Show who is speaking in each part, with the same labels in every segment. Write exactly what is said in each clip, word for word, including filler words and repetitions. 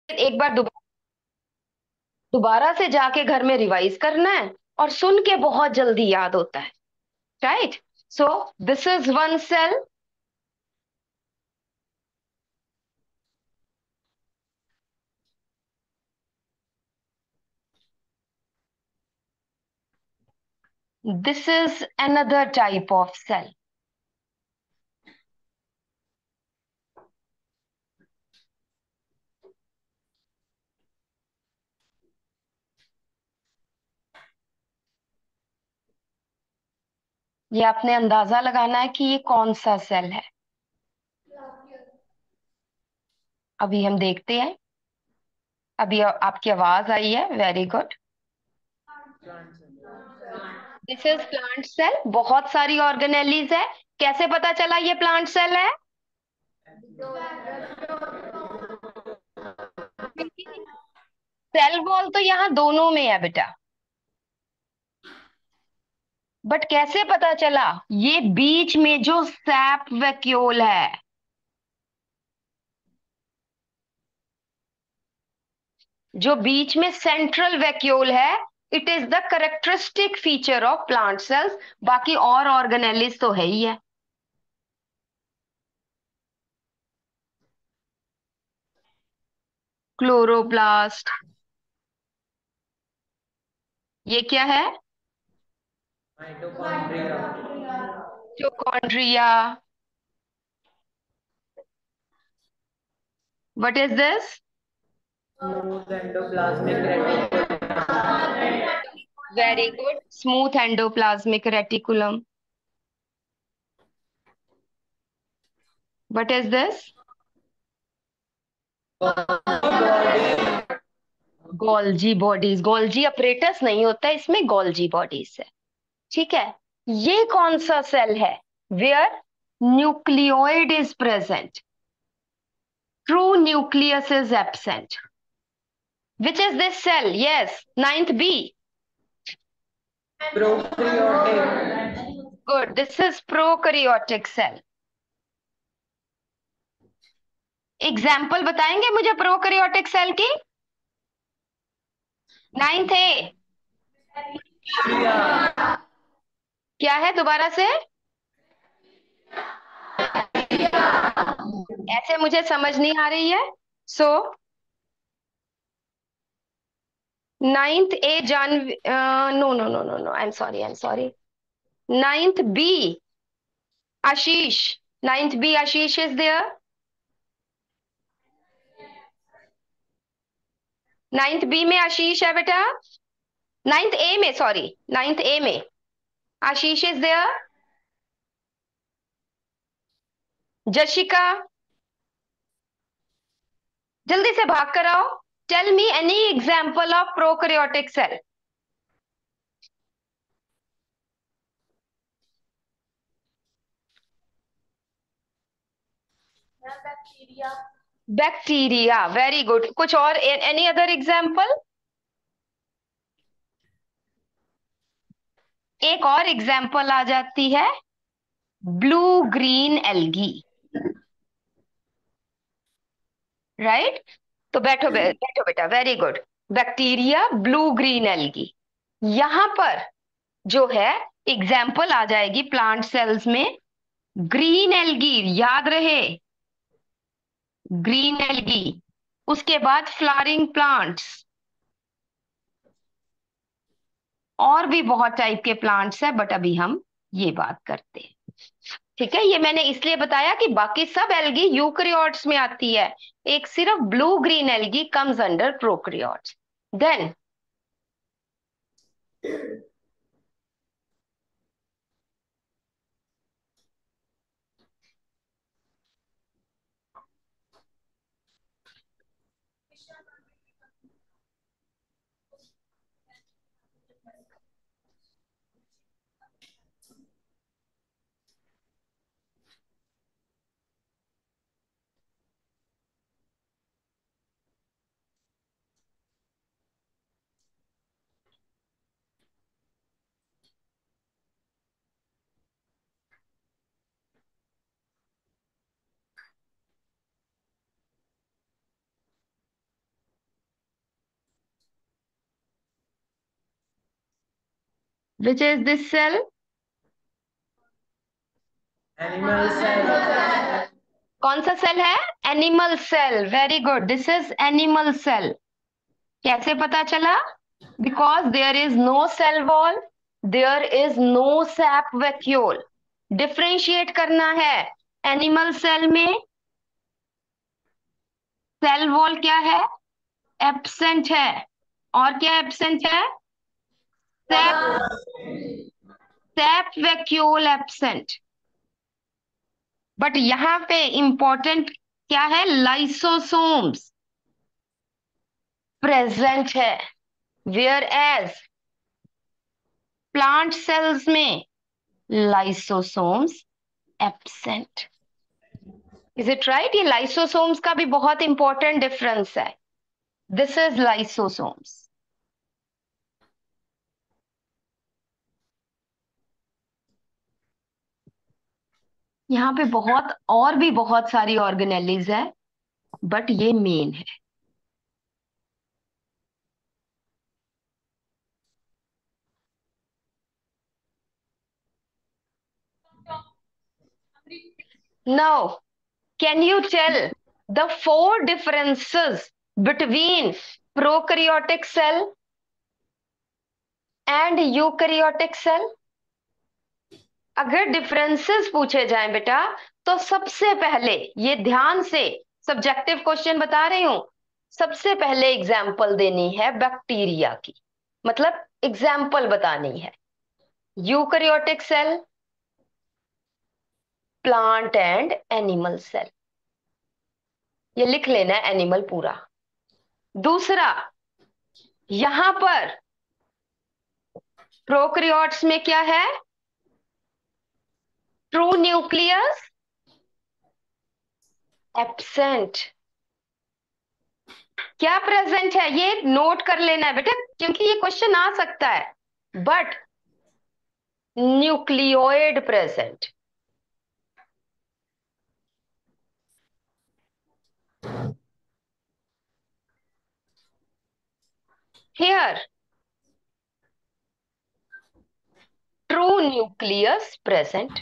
Speaker 1: एक बार दोबारा दोबारा से जाके घर में रिवाइज करना है, और सुन के बहुत जल्दी याद होता है। Right. So this is one cell, this is another type of cell. ये आपने अंदाजा लगाना है कि ये कौन सा सेल है। अभी हम देखते हैं। अभी आ- आपकी आवाज आई है, very good. This is plant cell, बहुत सारी ऑर्गेनेलीज है। कैसे पता चला ये प्लांट सेल है? क्योंकि सेल वॉल तो यहाँ दोनों में है बेटा। बट कैसे पता चला? ये बीच में जो सैप वैक्यूल है, जो बीच में सेंट्रल वैक्यूल है, it is the characteristic feature of plant cells. बाकी और ऑर्गेनेलिस तो है ही है। क्लोरोप्लास्ट। ये क्या है?
Speaker 2: Mitochondria.
Speaker 1: Mitochondria. What is this?
Speaker 2: Smooth endoplasmic reticulum.
Speaker 1: Very good, smooth endoplasmic reticulum. What is this? Golgi bodies. Golgi apparatus नहीं होता इसमें, गोल्जी बॉडीज है। ठीक है। ये कौन सा सेल है? Where nucleoid is present, true nucleus is absent. Which is this cell? Yes, ninth B.
Speaker 2: Prokaryotic.
Speaker 1: Good, this is prokaryotic cell. Example बताएंगे मुझे प्रोकैरियोटिक सेल की? Ninth A. क्या है दोबारा से? ऐसे मुझे समझ नहीं आ रही है। सो नाइन्थ ए जान, no no no no no, I am sorry, I am sorry. Ninth B Ashish. Ninth B Ashish is there. Ninth B में आशीष है बेटा। नाइन्थ ए में, सॉरी, नाइन्थ ए में आशीष इज देयर। जशिका, जल्दी से भाग कर आओ। Tell me any example of prokaryotic cell.
Speaker 2: Bacteria.
Speaker 1: Bacteria, very good. कुछ और? Any other example? एक और एग्जाम्पल आ जाती है, ब्लू ग्रीन एल्गी। राइट। तो बैठो बे, बैठो बेटा, very good. Bacteria, blue green algae. यहां पर जो है एग्जाम्पल आ जाएगी प्लांट सेल्स में, ग्रीन एल्गी, याद रहे, ग्रीन एल्गी। उसके बाद फ्लावरिंग प्लांट्स, और भी बहुत टाइप के प्लांट्स है, बट अभी हम ये बात करते हैं। ठीक है, ये मैंने इसलिए बताया कि बाकी सब एल्गी यूकरियोट्स में आती है, एक सिर्फ blue green algae comes under prokaryotes. Then which is this cell?
Speaker 2: Animal cell.
Speaker 1: कौन सा सेल है? Animal cell. Very good, this is animal cell. कैसे पता चला? Because there is no cell wall, there is no sap vacuole. Differentiate करना है। Animal cell में cell wall क्या है? एब्सेंट है। और क्या एब्सेंट है? Sap, sap vacuole absent. But यहां पे इंपॉर्टेंट क्या है? लाइसोसोम्स प्रेजेंट है, वेयर एज प्लांट सेल्स में lysosomes absent. Is it right? ये लाइसोसोम्स का भी बहुत इंपॉर्टेंट डिफरेंस है। This is lysosomes. यहाँ पे बहुत और भी बहुत सारी ऑर्गेनेलीज है, बट ये मेन है। Now can you tell the four differences between prokaryotic cell and eukaryotic cell? अगर डिफरेंसेस पूछे जाएं बेटा, तो सबसे पहले, ये ध्यान से सब्जेक्टिव क्वेश्चन बता रही हूं, सबसे पहले एग्जाम्पल देनी है बैक्टीरिया की, मतलब एग्जाम्पल बतानी है। Eukaryotic cell, plant and animal cell, ये लिख लेना है एनिमल पूरा। दूसरा, यहां पर प्रोकैरियोट्स में क्या है? True nucleus absent. क्या प्रेजेंट है? ये नोट कर लेना है बेटा, क्योंकि ये क्वेश्चन आ सकता है। But nucleoid present. Here true nucleus present.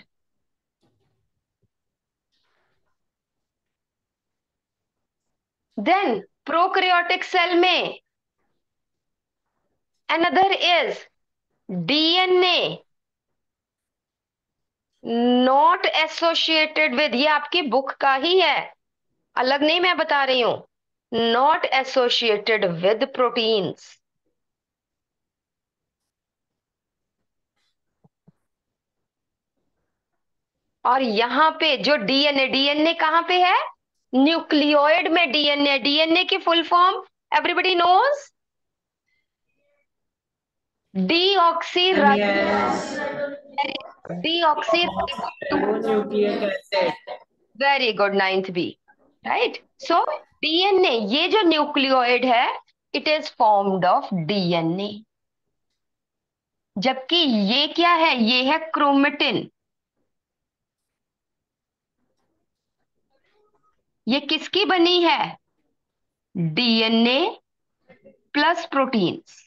Speaker 1: Then prokaryotic cell में another is DNA not associated with, ये आपकी बुक का ही है, अलग नहीं मैं बता रही हूं। Not associated with proteins. और यहां पे जो डीएनए, डीएनए कहां पे है? न्यूक्लियोइड में डीएनए। डीएनए की full form everybody knows? Deoxy deoxy
Speaker 2: nucleic acid.
Speaker 1: Very good, ninth B. Right. So DNA, ये जो न्यूक्लियोइड है, it is formed of DNA. जबकि ये क्या है? ये है क्रोमेटिन। ये किसकी बनी है? DNA plus proteins.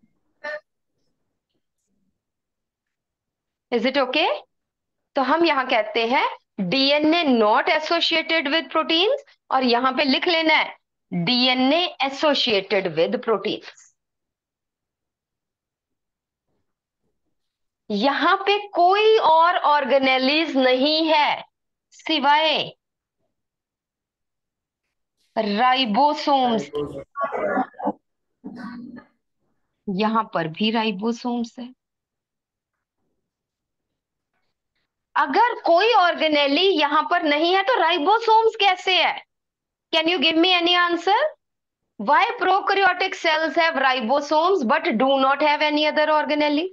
Speaker 1: Is it okay? तो हम यहां कहते हैं DNA not associated with proteins, और यहां पे लिख लेना है डीएनए एसोसिएटेड विद प्रोटीन्स। यहां पे कोई और ऑर्गेनेलीज नहीं है सिवाय राइबोसोम्स। यहां पर भी राइबोसोम्स है। अगर कोई ऑर्गेनेली यहां पर नहीं है तो राइबोसोम्स कैसे है? Can you give me any answer? Why prokaryotic cells have ribosomes but do not have any other organelle?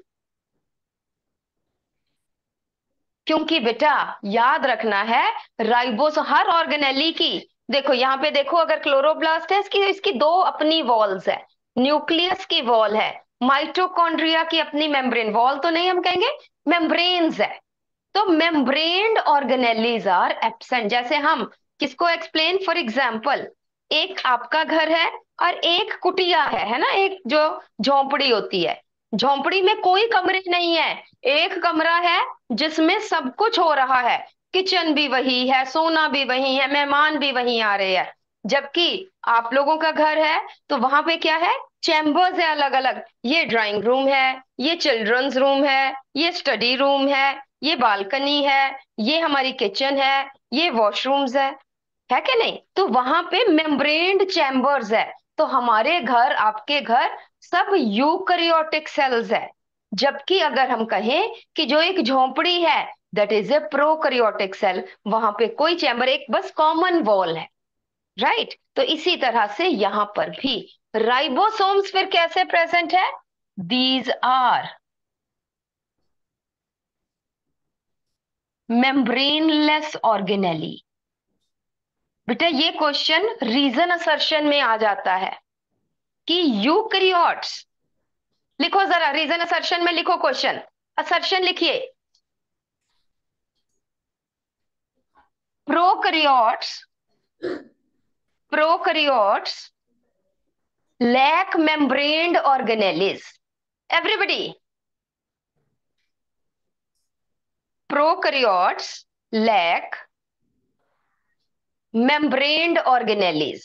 Speaker 1: क्योंकि बेटा याद रखना है, राइबोस हर ऑर्गेनेली की, देखो यहां पे देखो, अगर क्लोरोप्लास्ट है, इसकी इसकी दो अपनी वॉल्स है। न्यूक्लियस की वॉल है, माइटोकॉन्ड्रिया की अपनी मेम्ब्रेन, वॉल तो नहीं हम कहेंगे, मेम्ब्रेन्स है। तो मेम्ब्रेन्ड ऑर्गेनेलीज आर एब्सेंट। जैसे हम किसको एक्सप्लेन, फॉर एग्जाम्पल, एक आपका घर है और एक कुटिया है है ना, एक जो झोंपड़ी होती है। झोंपड़ी में कोई कमरे नहीं है, एक कमरा है जिसमें सब कुछ हो रहा है। किचन भी वही है, सोना भी वही है, मेहमान भी वहीं आ रहे हैं। जबकि आप लोगों का घर है तो वहां पे क्या है, चैम्बर्स है अलग अलग। ये ड्राइंग रूम है, ये चिल्ड्रंस रूम है, ये स्टडी रूम है, ये बालकनी है, ये हमारी किचन है, ये वॉशरूम्स है है कि नहीं? तो वहां पे मेम्ब्रेन्ड चैम्बर्स है। तो हमारे घर, आपके घर, सब यूकैरियोटिक सेल्स है। जबकि अगर हम कहें कि जो एक झोंपड़ी है, that is a prokaryotic cell, वहां पे कोई चैम्बर, एक बस कॉमन वॉल है। राइट? तो इसी तरह से यहां पर भी राइबोसोम्स फिर कैसे प्रेजेंट है? These are membraneless organelle. बेटा ये क्वेश्चन रीजन असर्शन में आ जाता है कि यूकैरियोट्स, लिखो जरा रीजन असर्शन में, लिखो क्वेश्चन असर्शन लिखिए। Prokaryotes prokaryotes lack membraned organelles. Everybody, prokaryotes lack membraned organelles.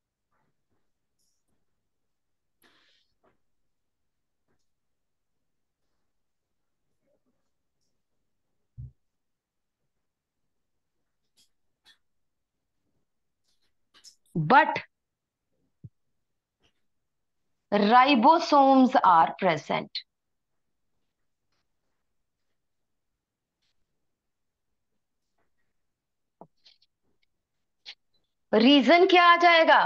Speaker 1: But ribosomes are present. Reason क्या आ जाएगा?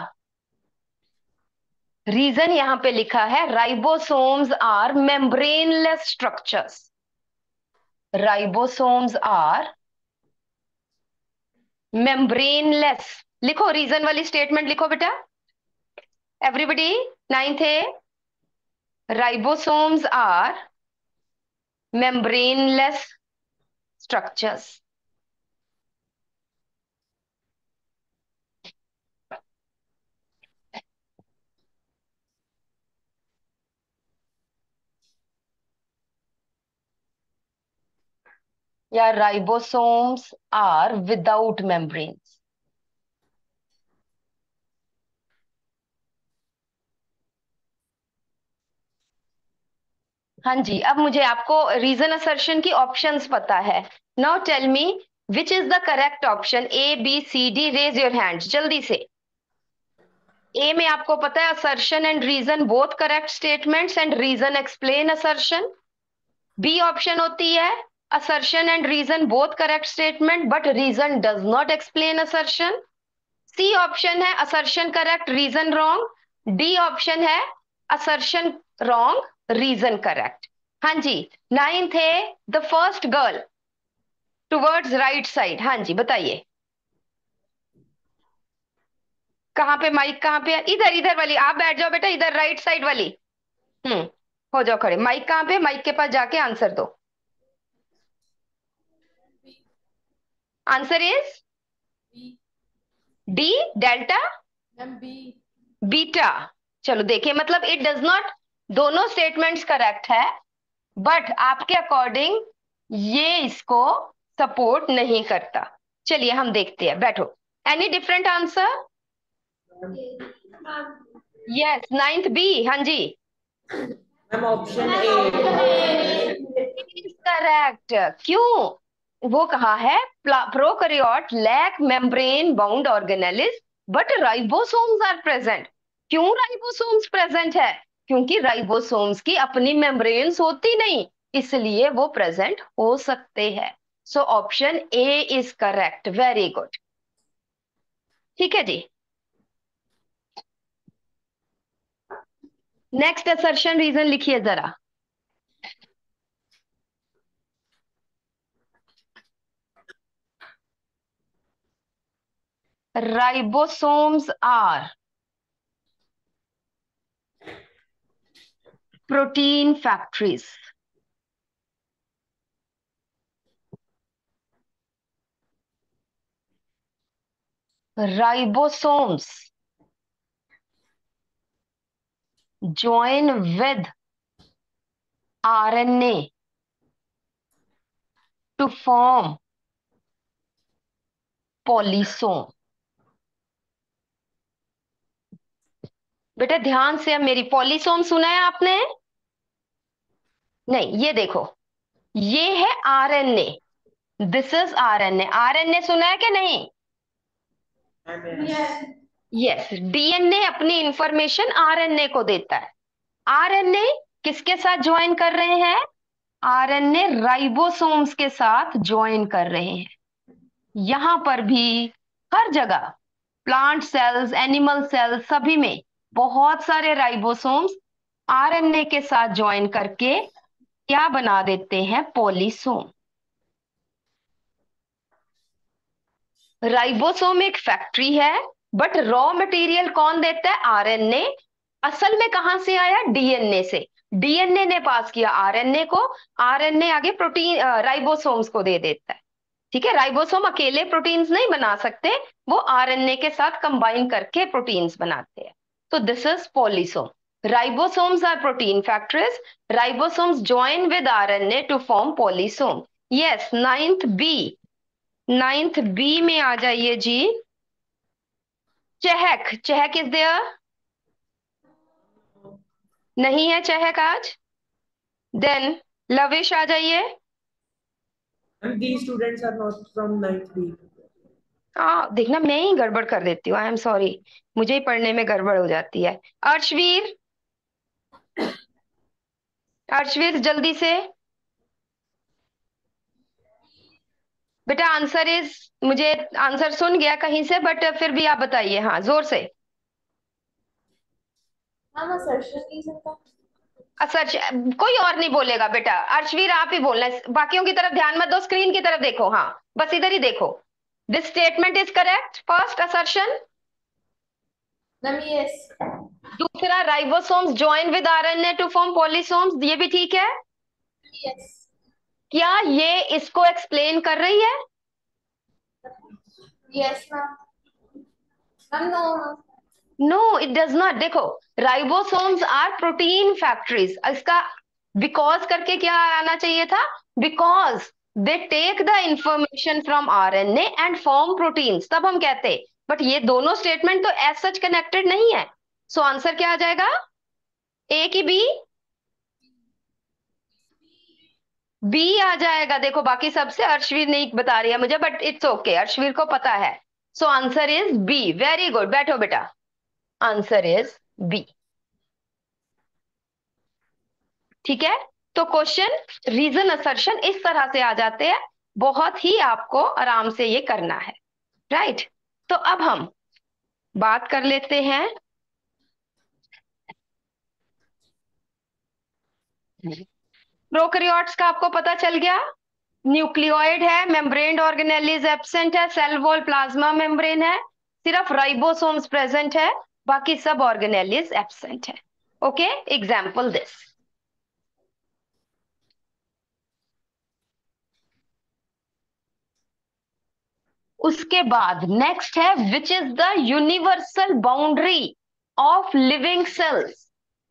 Speaker 1: रीजन यहां पे लिखा है ribosomes are membraneless structures. Ribosomes are membraneless. लिखो रीजन वाली स्टेटमेंट लिखो बेटा, everybody. Ninth A, ribosomes are membraneless structures. या राइबोसोम्स आर विदाउट मेम्ब्रेन्स। हाँ जी, अब मुझे आपको रीजन असर्शन की ऑप्शंस पता है। Now tell me which is the correct option, A B C D, raise your hands जल्दी से। ए में आपको पता है assertion and reason both correct statements and reason explain assertion. B option होती है assertion and reason both correct statement but reason does not explain assertion। C option है assertion correct reason wrong। D option है assertion wrong reason correct। हाँ जी, ninth है the first girl towards right side. हाँ जी बताइए, कहाँ पे माइक, कहाँ पे? इधर, इधर वाली आप बैठ जाओ बेटा, इधर राइट साइड वाली। हम्म, हो जाओ खड़े। माइक कहाँ पे? माइक के पास जाके आंसर दो। Answer is D, delta beta. चलो देखिए, मतलब इट डज नॉट, दोनों स्टेटमेंट्स करेक्ट है बट आपके अकॉर्डिंग ये इसको सपोर्ट नहीं करता। चलिए हम देखते हैं, बैठो। Any different answer? Yes, ninth B. हाँ जी,
Speaker 2: मैम ऑप्शन ए।
Speaker 1: करेक्ट। क्यों? वो कहा है prokaryote lack membrane bound organelles but ribosomes are present. क्यों राइबोसोम्स प्रेजेंट है? क्योंकि राइबोसोम्स की अपनी मेम्ब्रेन्स होती नहीं, इसलिए वो प्रेजेंट हो सकते हैं। So option A is correct. Very good. ठीक है जी, नेक्स्ट असर्शन रीजन लिखिए जरा। Ribosomes are protein factories. Ribosomes join with RNA to form polysome. बेटा ध्यान से, अब मेरी पॉलीसोम सुना है आपने? नहीं, ये देखो, ये है RNA, this is RNA. RNA सुना है कि नहीं? यस, डीएनए अपनी इंफॉर्मेशन आरएनए को देता है। आरएनए किसके साथ ज्वाइन कर रहे हैं? आरएनए राइबोसोम्स के साथ ज्वाइन कर रहे हैं। यहां पर भी, हर जगह, प्लांट सेल्स, एनिमल सेल्स, सभी में बहुत सारे राइबोसोम्स आरएनए के साथ ज्वाइन करके क्या बना देते हैं? पॉलीसोम। राइबोसोम एक फैक्ट्री है, बट रॉ मटेरियल कौन देता है? आरएनए। असल में कहां से आया? डीएनए से। डीएनए ने पास किया आरएनए को, आरएनए आगे प्रोटीन राइबोसोम्स को दे देता है। ठीक है, राइबोसोम अकेले प्रोटीन्स नहीं बना सकते, वो आरएनए के साथ कंबाइन करके प्रोटीन्स बनाते हैं। तो this is polysome. Ribosomes are protein factories, ribosomes join with RNA to form polysome. Yes, ninth B, ninth B में आ जाइए जी। चहक, चहक इज देयर? नहीं है चहक आज? देन लविश आ जाइए।
Speaker 2: And these students are not from ninth B.
Speaker 1: हाँ देखना, मैं ही गड़बड़ कर देती हूँ, आई एम सॉरी, मुझे ही पढ़ने में गड़बड़ हो जाती है। अर्शवीर, अर्शवीर जल्दी से। बेटा आंसर इज, मुझे आंसर सुन गया कहीं से, बट फिर भी आप बताइए, हाँ जोर से।
Speaker 2: हाँ assertion reason का।
Speaker 1: असर, कोई और नहीं बोलेगा बेटा, अर्शवीर आप ही बोलना है। बाकियों की तरफ ध्यान मत दो, स्क्रीन की तरफ देखो, हाँ बस इधर ही देखो। This statement is correct, first assertion.
Speaker 2: Ma'am yes.
Speaker 1: दूसरा, ribosomes join with RNA to form polysomes, ये भी ठीक है।
Speaker 2: यस।
Speaker 1: क्या ये इसको एक्सप्लेन कर रही है?
Speaker 2: Yes ma'am. Ma'am no.
Speaker 1: No it does not. देखो, राइबोसोम्स आर प्रोटीन फैक्ट्रीज, इसका बिकॉज करके क्या आना चाहिए था? Because they take the information from RNA and form proteins, तब हम कहते। बट ये दोनों स्टेटमेंट तो एज सच कनेक्टेड नहीं है, सो आंसर क्या आ जाएगा? ए की बी? बी आ जाएगा। देखो बाकी सबसे अर्शवीर नहीं बता रही है मुझे, बट इट्स ओके, अर्शवीर को पता है। So answer is B. Very good, बैठो बेटा, आंसर इज बी। ठीक है, तो क्वेश्चन, रीजन, असर्शन इस तरह से आ जाते हैं, बहुत ही आपको आराम से ये करना है। राइट, तो अब हम बात कर लेते हैं प्रोकैरियोट्स का। आपको पता चल गया, न्यूक्लियोइड है, मेम्ब्रेन ऑर्गेनेल इज एब्सेंट है, सेल वॉल प्लाज्मा मेम्ब्रेन है, सिर्फ राइबोसोम्स प्रेजेंट है, बाकी सब ऑर्गेनेल इज एब्सेंट है। Okay, example this. उसके बाद नेक्स्ट है, which is the universal boundary of living cells?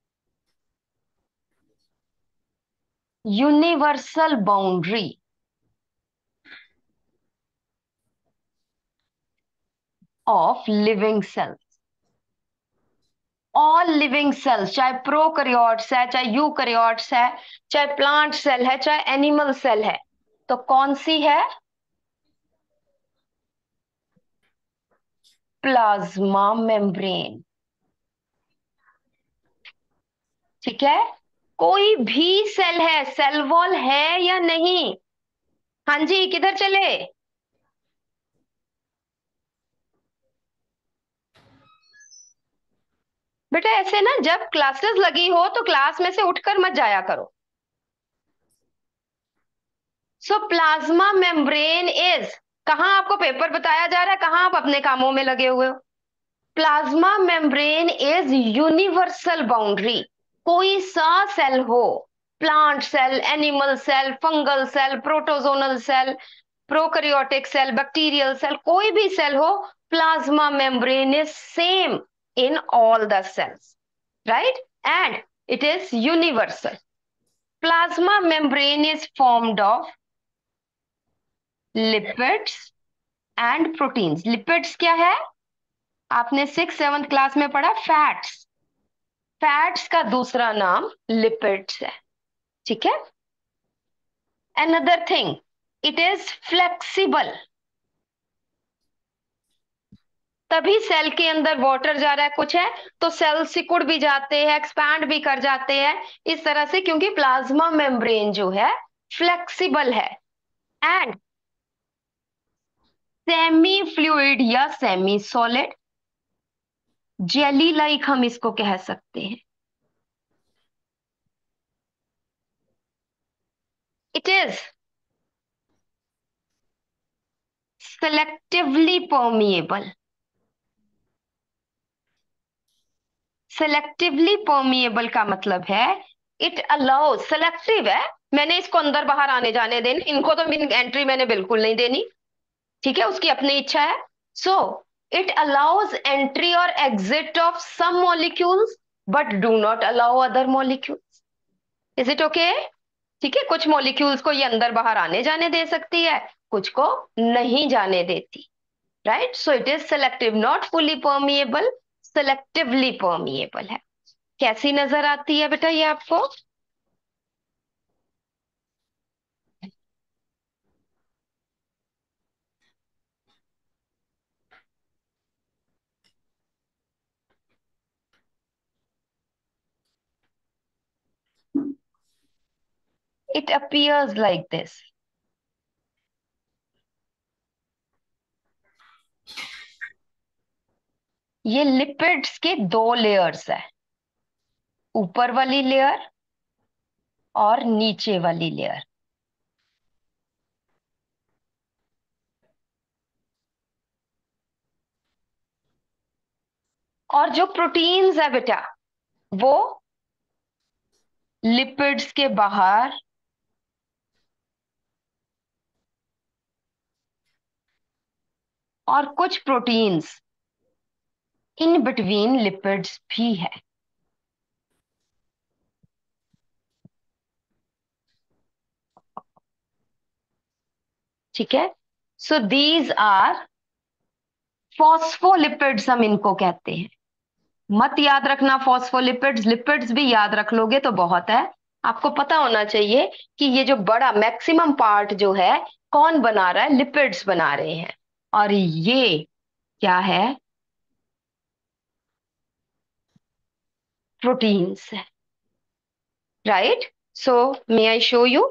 Speaker 1: Universal boundary of living cells. All living cells, चाहे प्रोकैरियोट्स है, चाहे यूकैरियोट्स है, चाहे प्लांट सेल है, चाहे एनिमल सेल है, तो कौन सी है? Plasma membrane. ठीक है, कोई भी सेल है, सेल वॉल है या नहीं? हाँ जी, किधर चले? बेटा ऐसे ना, जब क्लासेस लगी हो तो क्लास में से उठकर मत जाया करो। सो प्लाज्मा मेम्ब्रेन इज, कहां आपको पेपर बताया जा रहा है, कहां आप अपने कामों में लगे हुए हो? Plasma membrane is universal boundary. कोई सा सेल हो, plant cell, animal cell, fungal cell, protozoal cell, prokaryotic cell, bacterial cell, कोई भी सेल हो, plasma membrane is same in all the cells, right, and it is universal. Plasma membrane is formed of lipids and proteins. Lipids क्या है? आपने six seventh class में पढ़ा, fats. Fats का दूसरा नाम लिपिड्स है, ठीक है। Another thing, it is flexible. तभी सेल के अंदर वाटर जा रहा है, कुछ है तो सेल सिकुड़ भी जाते हैं, एक्सपैंड भी कर जाते हैं इस तरह से, क्योंकि प्लाज्मा मेम्ब्रेन जो है फ्लेक्सिबल है। एंड सेमी फ्लूइड या सेमी सॉलिड, जेली लाइक हम इसको कह सकते हैं। It is selectively permeable. Selectively permeable का मतलब है इट अलाउज, सेलेक्टिव है, मैंने इसको अंदर बाहर आने जाने देनी, इनको तो एंट्री मैंने बिल्कुल नहीं देनी, ठीक है, उसकी अपनी इच्छा है। सो इट अलाउज एंट्री और exit of some molecules but do not allow other molecules. Is it okay? ठीक है, कुछ मॉलिक्यूल्स को ये अंदर बाहर आने जाने दे सकती है, कुछ को नहीं जाने देती, right. So it is selective, not fully permeable, selectively permeable है। कैसी नजर आती है बेटा ये आपको? It appears like this. ये लिपिड्स के दो लेयर्स है, ऊपर वाली लेयर और नीचे वाली लेयर। और जो प्रोटीन्स है बेटा, वो लिपिड्स के बाहर और कुछ प्रोटीन्स इन बिटवीन लिपिड्स भी है, ठीक है। सो दीज आर फॉस्फोलिपिड्स, हम इनको कहते हैं। मत याद रखना फॉस्फोलिपिड्स, लिपिड्स भी याद रख लोगे तो बहुत है। आपको पता होना चाहिए कि ये जो बड़ा मैक्सिमम पार्ट जो है कौन बना रहा है? लिपिड्स बना रहे हैं। और ये क्या है? प्रोटीन्स है, right. So may I show you?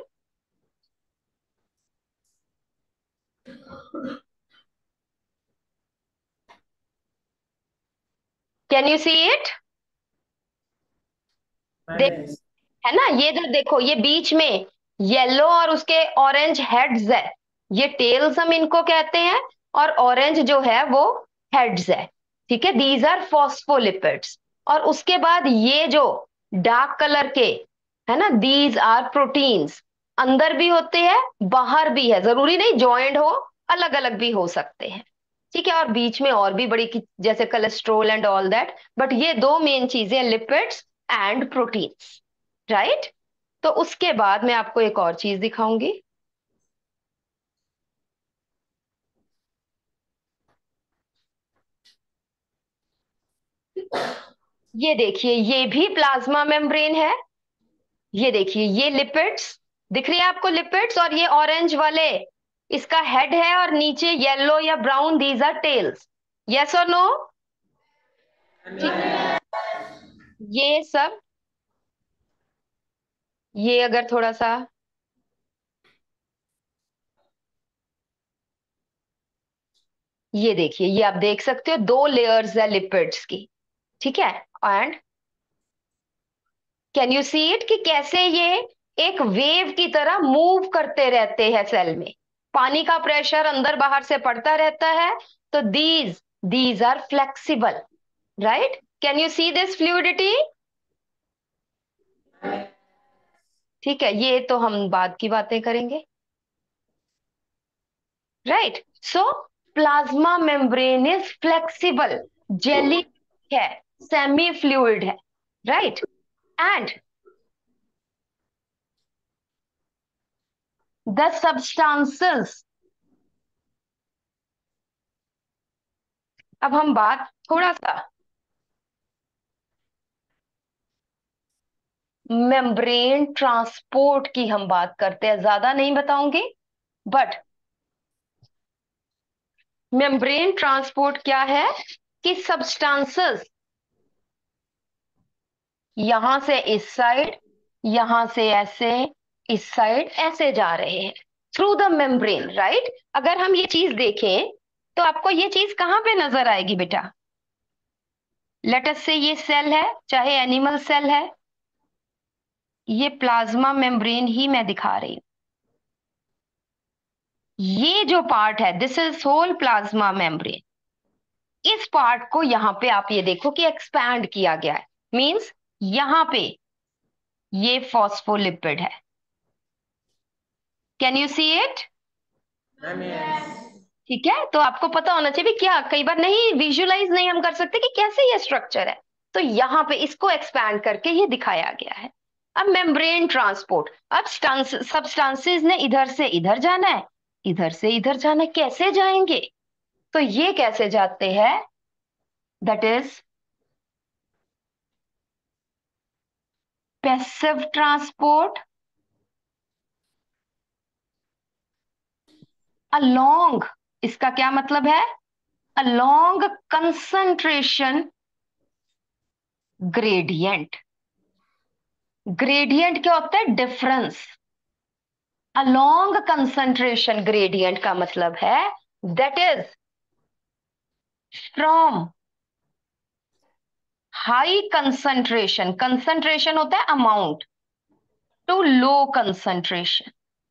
Speaker 1: Can you see it? देख,
Speaker 2: Yes.
Speaker 1: है ना, ये इधर देखो, ये बीच में येलो और उसके ऑरेंज हेड्स है, ये टेल्स हम इनको कहते हैं, और ऑरेंज जो है वो हेड्स है, ठीक है। These are phospholipids. और उसके बाद ये जो डार्क कलर के है ना, दीज आर प्रोटीन्स। अंदर भी होते हैं, बाहर भी है, जरूरी नहीं ज्वाइंट हो, अलग अलग भी हो सकते हैं, ठीक है। और बीच में और भी बड़ी की- जैसे cholesterol and all that, but ये दो मेन चीजें, लिपिड्स एंड प्रोटीन्स, राइट। तो उसके बाद मैं आपको एक और चीज दिखाऊंगी। ये देखिए, ये भी प्लाज्मा मेम्ब्रेन है। ये देखिए, ये लिपिड्स दिख रही है आपको, लिपिड्स, और ये ऑरेंज वाले इसका हेड है, और नीचे येलो या brown, these are tails. Yes और नो? ठीक है, ये सब, ये अगर थोड़ा सा, ये देखिए, ये आप देख सकते हो दो लेयर्स है लिपिड्स की, ठीक है। And can you see it कि कैसे ये एक वेव की तरह मूव करते रहते हैं सेल में? पानी का प्रेशर अंदर बाहर से पड़ता रहता है, तो these these are flexible, right. Can you see this fluidity? ठीक है, ये तो हम बाद की बातें करेंगे, right. So plasma membrane is flexible, jelly है, सेमी फ्लूइड है, राइट। And the substances. अब हम बात थोड़ा सा मेम्ब्रेन ट्रांसपोर्ट की हम बात करते हैं, ज्यादा नहीं बताऊंगी, बट मेम्ब्रेन ट्रांसपोर्ट क्या है कि सब्सटेंसेस यहां से इस साइड, यहां से ऐसे, इस साइड ऐसे जा रहे हैं थ्रू द मेम्ब्रेन, राइट। अगर हम ये चीज देखें तो आपको ये चीज कहां पे नजर आएगी बेटा? लेट अस से ये सेल है, चाहे एनिमल सेल है, ये प्लाज्मा मेम्ब्रेन ही मैं दिखा रही हूं। ये जो पार्ट है, this is whole plasma membrane. इस पार्ट को यहां पे आप ये देखो कि एक्सपैंड किया गया है, मींस यहां पे ये फॉस्फोलिपिड है। Can you see it?
Speaker 2: Ma'am yes.
Speaker 1: ठीक है, तो आपको पता होना चाहिए भी क्या, कई बार नहीं विजुअलाइज नहीं हम कर सकते कि कैसे ये स्ट्रक्चर है, तो यहां पे इसको एक्सपैंड करके ये दिखाया गया है। अब मेम्ब्रेन ट्रांसपोर्ट, अब सब्सटेंसेस ने इधर से इधर जाना है, इधर से इधर जाना है, कैसे जाएंगे? तो ये कैसे जाते हैं? That is passive transport along. इसका क्या मतलब है? Along concentration gradient. ग्रेडियंट क्या होता है? डिफरेंस। अलोंग कंसंट्रेशन ग्रेडियंट का मतलब है that is from high concentration, concentration होता है amount, to low concentration,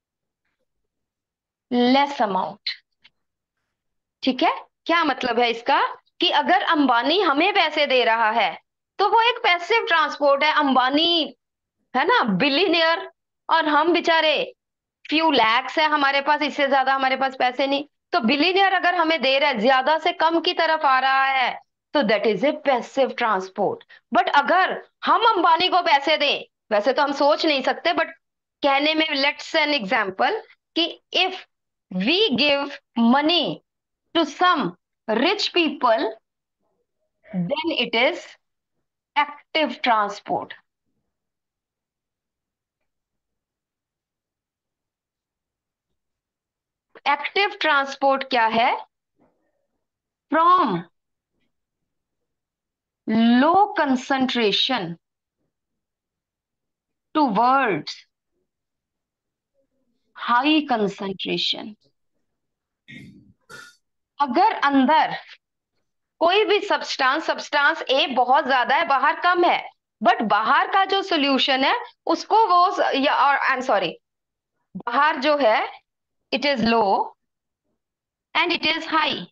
Speaker 1: less amount. ठीक है, क्या मतलब है इसका? कि अगर अंबानी हमें पैसे दे रहा है तो वो एक पैसिव ट्रांसपोर्ट है। अंबानी है ना बिलीनियर, और हम बेचारे फ्यू लैक्स है हमारे पास, इससे ज्यादा हमारे पास पैसे नहीं। तो बिलीनियर अगर हमें दे रहा है, ज्यादा से कम की तरफ आ रहा है, तो that is a passive transport. But अगर हम अंबानी को पैसे दें, वैसे तो हम सोच नहीं सकते, बट कहने में लेट्स एन एग्जांपल कि if we give money to some rich people, then it is active transport. Active transport क्या है? From low concentration towards high concentration. अगर अंदर कोई भी सब्सटेंस, सब्सटेंस ए बहुत ज्यादा है, बाहर कम है, बट बाहर का जो सोल्यूशन है उसको वो, या और आई एम सॉरी, बाहर जो है it is low and it is high,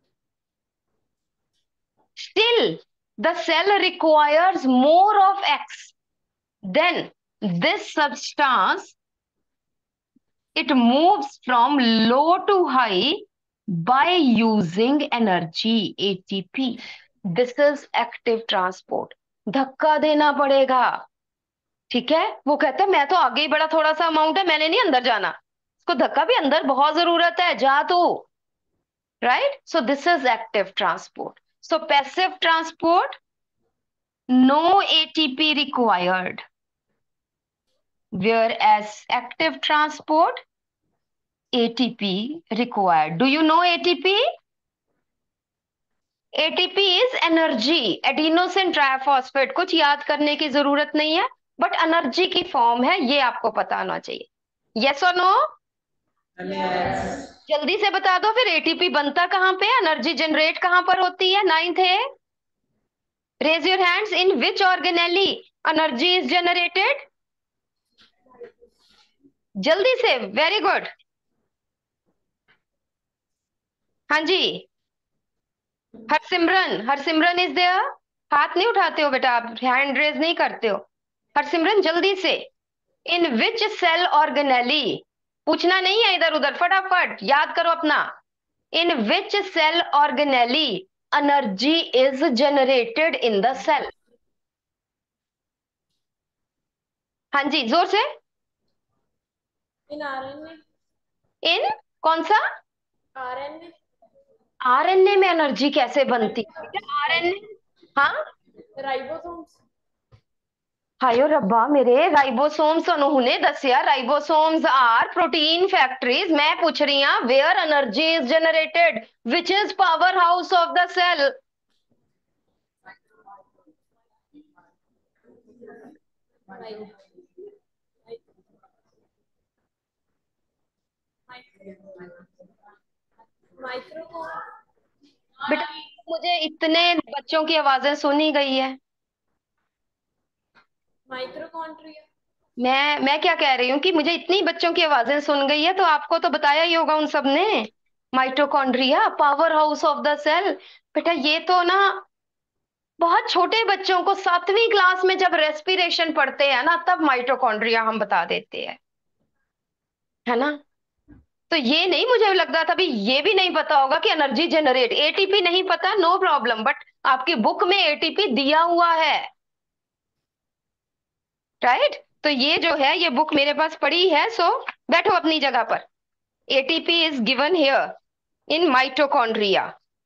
Speaker 1: still the cell requires more of X, then this substance, it moves from low to high by using energy A T P. This is active transport. धक्का देना पड़ेगा, ठीक है। वो कहता है मैं तो आगे ही बढ़ा, थोड़ा सा अमाउंट है, मैंने नहीं अंदर जाना, इसको धक्का भी अंदर बहुत जरूरत है, जा तू, right. So this is active transport. So passive transport, no A T P required, whereas active transport, A T P required. Do you know A T P? A T P is energy, adenosine triphosphate, कुछ याद करने की जरूरत नहीं है, but energy की form है, ये आपको पता होना चाहिए। यस और नो? जल्दी से बता दो फिर, A T P बनता कहां पे, एनर्जी जनरेट कहां पर होती है? नाइन्थ है, raise your hands, in which organelle energy is generated? जल्दी से, वेरी गुड। हाँ जी, हरसिमरन, हरसिमरन इज देयर? हाथ नहीं उठाते हो बेटा आप, हैंड रेज नहीं करते हो। हरसिमरन जल्दी से, इन विच सेल ऑर्गेनेली, पूछना नहीं है इधर उधर, फटाफट याद करो अपना। In which cell organelle energy is generated in the cell? हाँ जी, जोर से।
Speaker 2: इन आर एन ए।
Speaker 1: इन कौन सा?
Speaker 2: आरएनए।
Speaker 1: आरएनए में एनर्जी कैसे बनती है बेटा? आरएनए, हाँ,
Speaker 2: राइबोसोम्स।
Speaker 1: हायो रब्बा मेरे, राइबोसोम्स उन्होंने दसिया, राइबोसोम्स आर प्रोटीन फैक्ट्रीज। मैं पूछ रही हूँ where energy is generated, which is power house of the cell?
Speaker 2: Micro.
Speaker 1: बेटा मुझे इतने बच्चों की आवाजें सुनी गई है।
Speaker 2: माइक्रोकॉन्ट्रिया।
Speaker 1: मैं मैं क्या कह रही हूँ कि मुझे इतनी बच्चों की आवाजें सुन गई है, तो आपको तो बताया ही होगा उन सब ने। Mitochondria power house of the cell. बेटा ये तो ना बहुत छोटे बच्चों को सातवीं क्लास में जब रेस्पिरेशन पढ़ते हैं ना, तब माइटोकॉन्ड्रिया हम बता देते हैं, है ना? तो ये नहीं, मुझे लग रहा था अभी ये भी नहीं पता होगा कि एनर्जी जनरेट, एटीपी नहीं पता, नो प्रॉब्लम, बट आपकी बुक में एटीपी दिया हुआ है, राइट? तो ये जो है ये बुक मेरे पास पड़ी है, सो बैठो अपनी जगह पर। ATP is given here in mitochondria.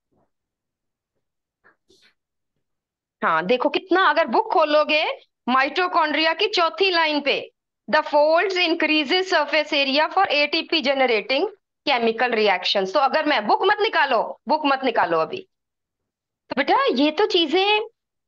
Speaker 1: हाँ देखो कितना, अगर बुक खोलोगे माइटोकॉन्ड्रिया की चौथी लाइन पे, the folds increases surface area for ATP generating chemical reactions. तो अगर मैं बुक मत निकालो, बुक मत निकालो अभी। तो बेटा ये तो चीजें,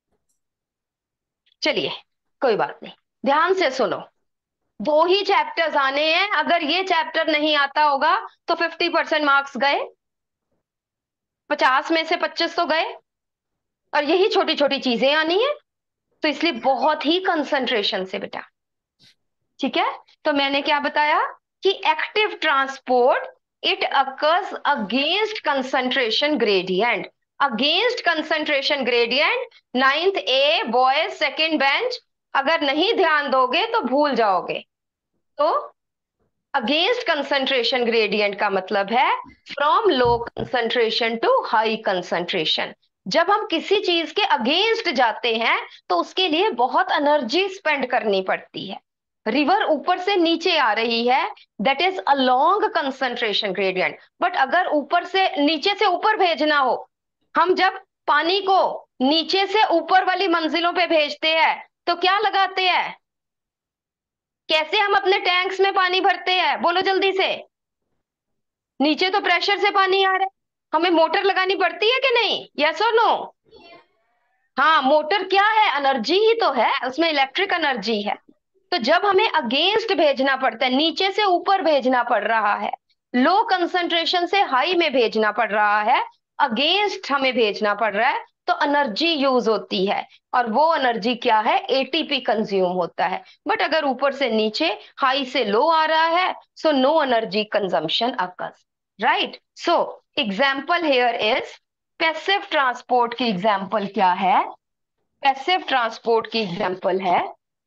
Speaker 1: चलिए कोई बात नहीं, ध्यान से सुनो। दो ही चैप्टर्स आने हैं, अगर ये चैप्टर नहीं आता होगा तो फिफ्टी परसेंट मार्क्स गए, पचास में से पच्चीस तो गए, और यही छोटी छोटी चीजें आनी है। तो इसलिए बहुत ही कंसंट्रेशन से बेटा, ठीक है? तो मैंने क्या बताया कि active transport it occurs against concentration gradient, against concentration gradient. Ninth A boys second bench, अगर नहीं ध्यान दोगे तो भूल जाओगे। तो अगेंस्ट कंसंट्रेशन ग्रेडियंट का मतलब है from low concentration to high concentration. जब हम किसी चीज के अगेंस्ट जाते हैं तो उसके लिए बहुत एनर्जी स्पेंड करनी पड़ती है। रिवर ऊपर से नीचे आ रही है, that is a long concentration gradient. But अगर ऊपर से नीचे से ऊपर भेजना हो, हम जब पानी को नीचे से ऊपर वाली मंजिलों पे भेजते हैं तो क्या लगाते हैं? कैसे हम अपने टैंक्स में पानी भरते हैं, बोलो जल्दी से? नीचे तो प्रेशर से पानी आ रहा है, हमें मोटर लगानी पड़ती है कि नहीं? यस और नो? हाँ, मोटर क्या है? एनर्जी ही तो है, उसमें इलेक्ट्रिक एनर्जी है। तो जब हमें अगेंस्ट भेजना पड़ता है, नीचे से ऊपर भेजना पड़ रहा है, लो कंसंट्रेशन से हाई में भेजना पड़ रहा है, अगेंस्ट हमें भेजना पड़ रहा है, तो एनर्जी यूज होती है। और वो एनर्जी क्या है? एटीपी कंज्यूम होता है। बट अगर ऊपर से नीचे, हाई से लो आ रहा है, so no energy consumption occurs, right? So example here is, passive transport की एग्जाम्पल क्या है? पैसिव ट्रांसपोर्ट की एग्जाम्पल है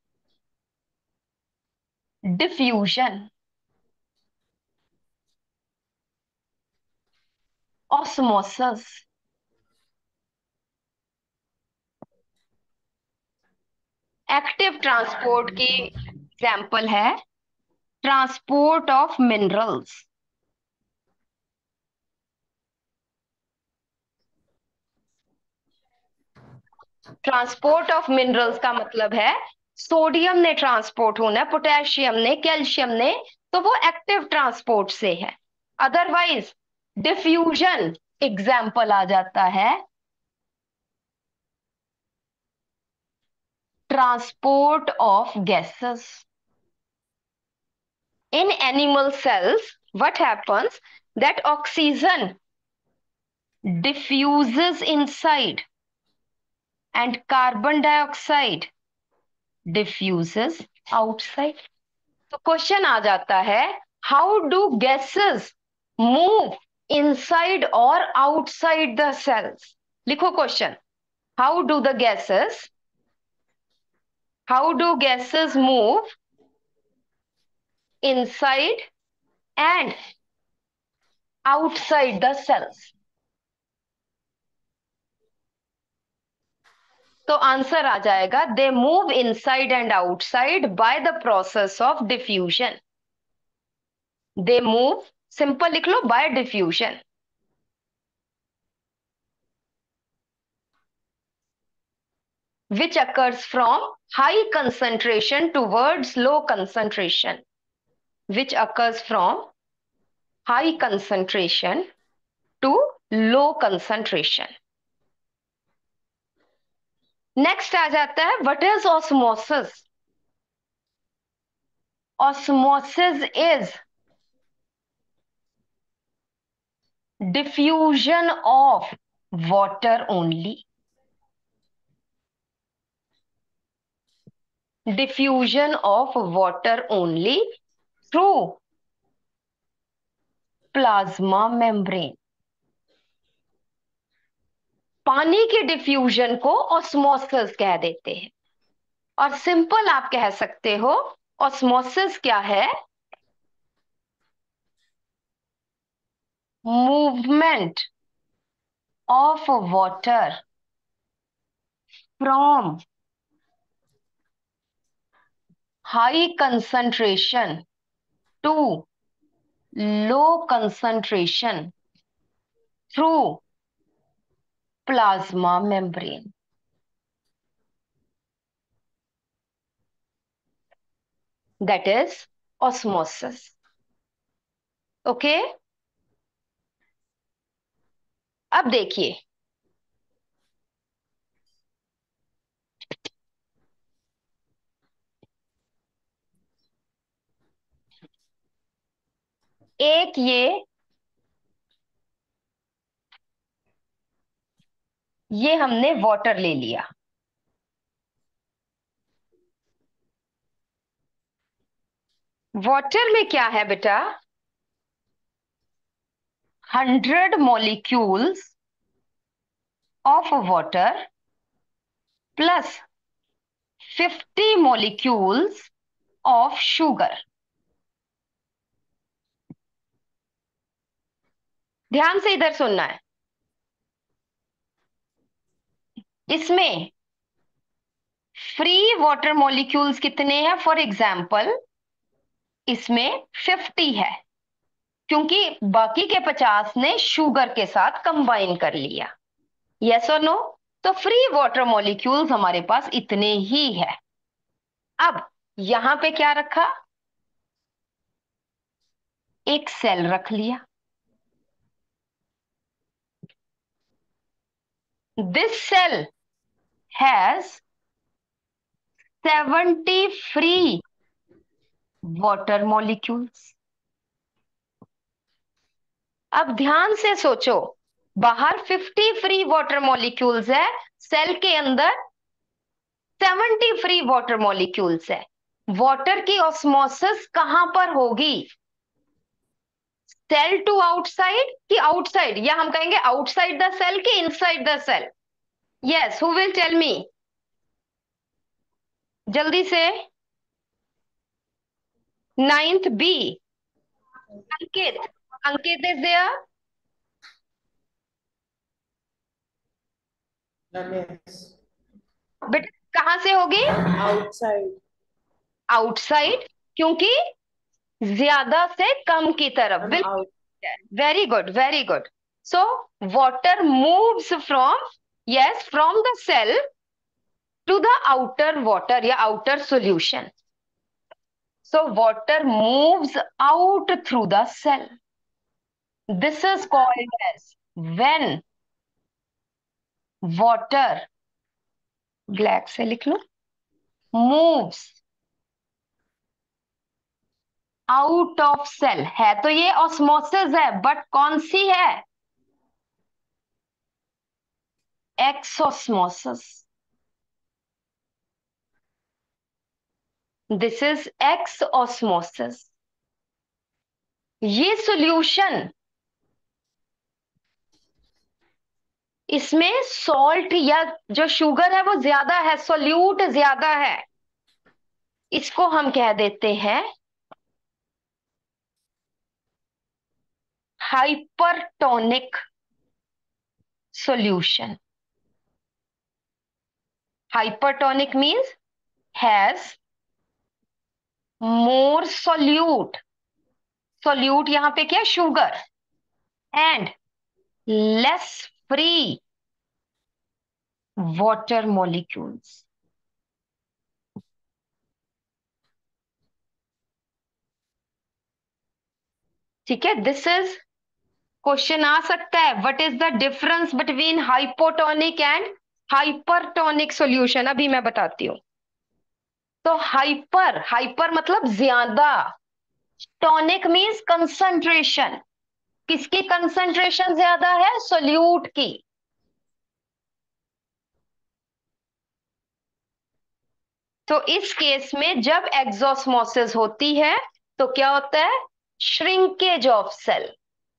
Speaker 1: डिफ्यूजन, ऑस्मोसिस। एक्टिव ट्रांसपोर्ट की एग्जाम्पल है transport of minerals. Transport of minerals का मतलब है सोडियम ने ट्रांसपोर्ट होना है, पोटेशियम ने, कैल्शियम ने, तो वो एक्टिव ट्रांसपोर्ट से है। अदरवाइज डिफ्यूजन एग्जाम्पल आ जाता है transport of gases. In animal cells, what happens? That oxygen diffuses inside and carbon dioxide diffuses outside. तो क्वेश्चन आ जाता है, how do gases move inside और आउटसाइड द सेल्स? लिखो question, how do the gases how do gases move inside and outside the cells? तो answer आ जाएगा, they move inside and outside by the process of diffusion. They move simple लिख लो, by diffusion. Which occurs from high concentration towards low concentration. Which occurs from high concentration to low concentration. Next आ जाता है what is osmosis. Osmosis is diffusion of water only. Diffusion of water only through plasma membrane. पानी के diffusion को osmosis कह देते हैं। और सिंपल आप कह सकते हो ऑस्मोसिस क्या है? Movement of water from high concentration to low concentration through plasma membrane. That is osmosis. Okay, अब देखिए एक ये ये हमने वाटर ले लिया। वाटर में क्या है बेटा? Hundred molecules of water plus fifty molecules of sugar. ध्यान से इधर सुनना है। इसमें फ्री वाटर मॉलिक्यूल्स कितने हैं? फॉर एग्जाम्पल इसमें फिफ्टी है, क्योंकि बाकी के पचास ने शुगर के साथ कंबाइन कर लिया। यस और नो? तो फ्री वाटर मॉलिक्यूल्स हमारे पास इतने ही है। अब यहां पे क्या रखा? एक सेल रख लिया। This cell has seventy free water molecules. अब ध्यान से सोचो, बाहर फिफ्टी फ्री वाटर मॉलिक्यूल्स है, सेल के अंदर सेवेंटी फ्री वाटर मॉलिक्यूल्स है। वाटर की ऑस्मोसिस कहां पर होगी? सेल टू आउटसाइड कि आउटसाइड, या हम कहेंगे आउटसाइड द सेल कि inside the cell? Yes, who will tell me? जल्दी से। Ninth B. Ankit, Ankit is there?
Speaker 2: Yes.
Speaker 1: बेटा कहां से होगी?
Speaker 2: Outside.
Speaker 1: आउटसाइड, क्योंकि ज्यादा से कम की तरफ।
Speaker 2: I'm
Speaker 1: बिल्कुल,
Speaker 2: out.
Speaker 1: Very good, very good. So water moves from, yes, from the cell to the outer water या outer solution. So water moves out through the cell. This is called as when water, black से लिख लो, moves out of cell। है तो ये osmosis है, but कौन सी है? एक्सोस्मोसिस। This is exosmosis. ये सॉल्यूशन, इसमें सॉल्ट या जो शुगर है वो ज्यादा है, सोल्यूट ज्यादा है। इसको हम कह देते हैं hypertonic solution. Hypertonic means has more solute solute यहां पे क्या, sugar, and less free water molecules. ठीक है, दिस इज, क्वेश्चन आ सकता है, what is the difference between hypotonic and hypertonic solution, अभी मैं बताती हूं। तो हाइपर, हाइपर मतलब ज्यादा, टॉनिक मीन्स कंसंट्रेशन, किसकी कंसंट्रेशन ज्यादा है, सोल्यूट की। तो इस केस में जब एक्सोस्मोसिस होती है तो क्या होता है, श्रिंकेज ऑफ सेल।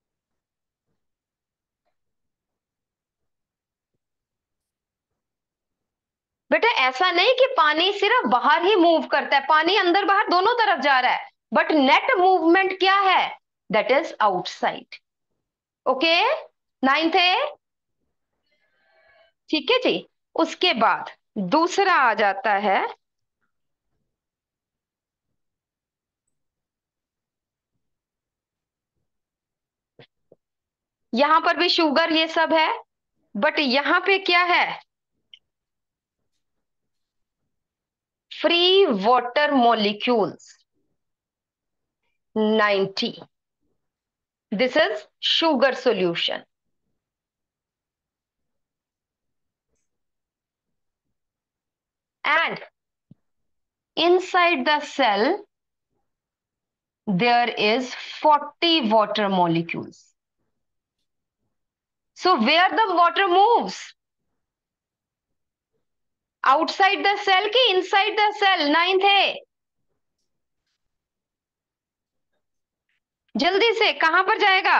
Speaker 1: बेटा ऐसा नहीं कि पानी सिर्फ बाहर ही मूव करता है, पानी अंदर बाहर दोनों तरफ जा रहा है, बट नेट मूवमेंट क्या है, that is outside. Okay, ninth है, ठीक है जी। उसके बाद दूसरा आ जाता है, यहां पर भी शुगर ये सब है, बट यहां पे क्या है, free water molecules ninety, this is sugar solution. And inside the cell, there is forty water molecules. So where the water moves? Outside the cell ki inside the cell? Ninth है, जल्दी से कहां पर जाएगा,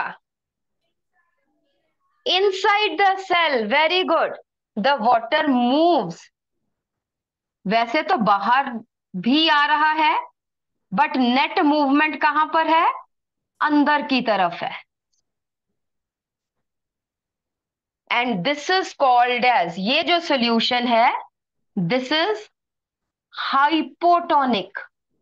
Speaker 1: inside the cell. Very good. The water moves. वैसे तो बाहर भी आ रहा है, बट नेट मूवमेंट कहां पर है, अंदर की तरफ है। And this is called as, ये जो सॉल्यूशन है, this is hypotonic.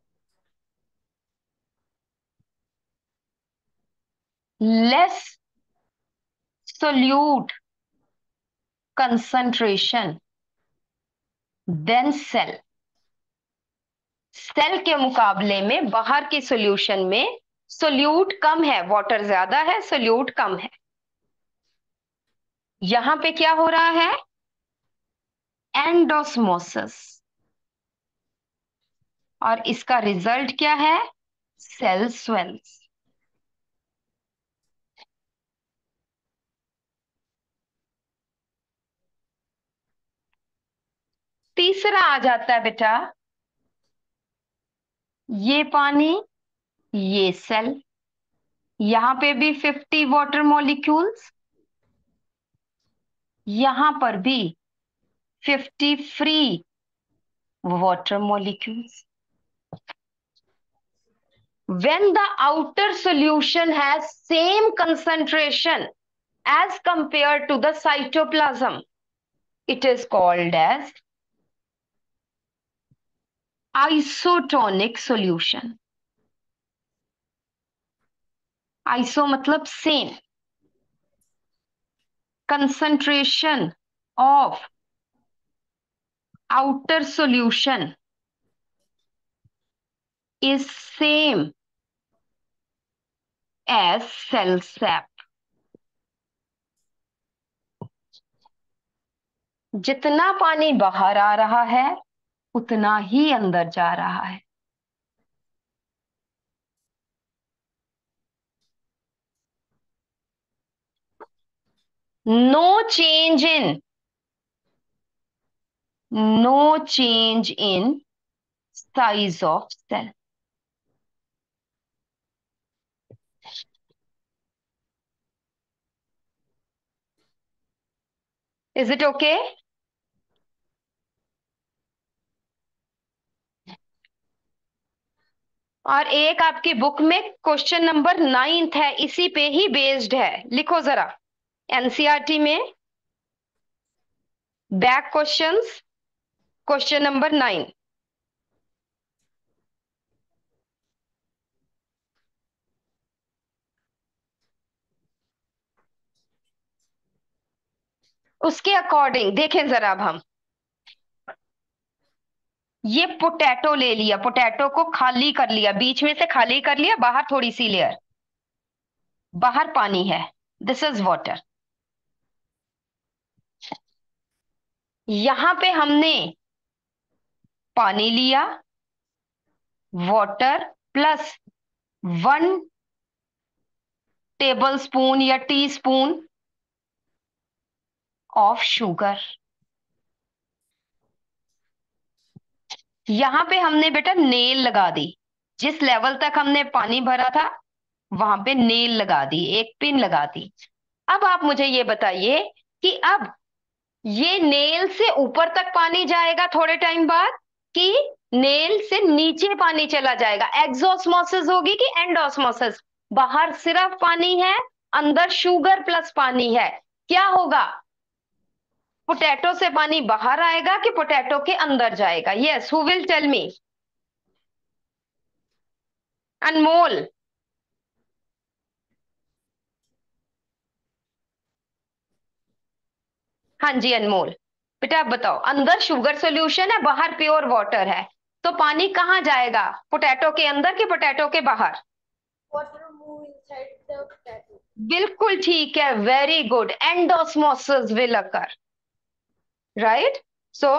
Speaker 1: Less solute concentration then cell. Cell के मुकाबले में बाहर के सॉल्यूशन में सोल्यूट कम है, वाटर ज्यादा है, सोल्यूट कम है। यहां पे क्या हो रहा है, एंडोस्मोसिस, और इसका रिजल्ट क्या है, सेल स्वेल्स। तीसरा आ जाता है बेटा, ये पानी, ये सेल, यहां पे भी फिफ्टी वाटर मॉलिक्यूल्स, यहां पर भी fifty free water molecules. When the outer solution has same concentration as compared to the cytoplasm, it is called as isotonic solution. Iso मतलब same. Concentration of outer solution is same as cell sap. जितना पानी बाहर आ रहा है उतना ही अंदर जा रहा है। No change in, no change in size of cell. Is it okay? और एक आपकी बुक में क्वेश्चन नंबर नाइन्थ है, इसी पे ही बेस्ड है, लिखो जरा, एनसीईआरटी में back questions, question number nine. उसके अकॉर्डिंग देखें जरा अब हम, ये पोटैटो ले लिया, पोटैटो को खाली कर लिया, बीच में से खाली कर लिया, बाहर थोड़ी सी लेयर, बाहर पानी है, दिस इज वाटर। यहां पे हमने पानी लिया, water plus one tablespoon या टी स्पून ऑफ शुगर। यहां पे हमने बेटा नेल लगा दी, जिस लेवल तक हमने पानी भरा था वहां पे नेल लगा दी, एक पिन लगा दी। अब आप मुझे ये बताइए कि अब ये नेल से ऊपर तक पानी जाएगा थोड़े टाइम बाद, कि नेल से नीचे पानी चला जाएगा? एक्सोस्मोसिस होगी कि एंडोस्मोसिस? बाहर सिर्फ पानी है, अंदर शुगर प्लस पानी है, क्या होगा? पोटैटो से पानी बाहर आएगा कि पोटैटो के अंदर जाएगा? Yes, who will tell me? Anmol. हाँ जी अनमोल, बेटा आप बताओ, अंदर शुगर सॉल्यूशन है, बाहर प्योर वाटर है, तो पानी कहाँ जाएगा? पोटैटो के अंदर कि पोटैटो के बाहर?
Speaker 2: Water move inside the potato.
Speaker 1: बिल्कुल ठीक है, very good, endosmosis will occur, right? So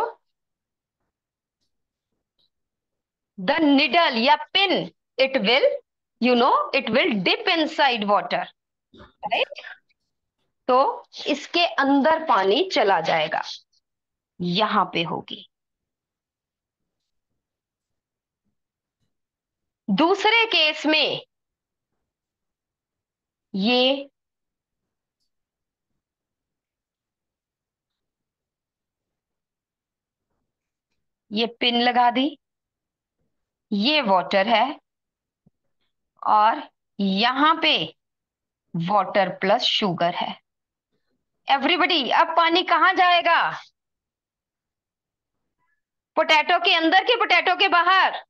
Speaker 1: the needle या pin, it will, you know it will dip inside water, right? तो इसके अंदर पानी चला जाएगा, यहां पे होगी। दूसरे केस में ये ये पिन लगा दी, ये वाटर है, और यहां पे वाटर प्लस शुगर है। एवरीबडी, अब पानी कहां जाएगा? पोटैटो के अंदर कि पोटैटो के बाहर?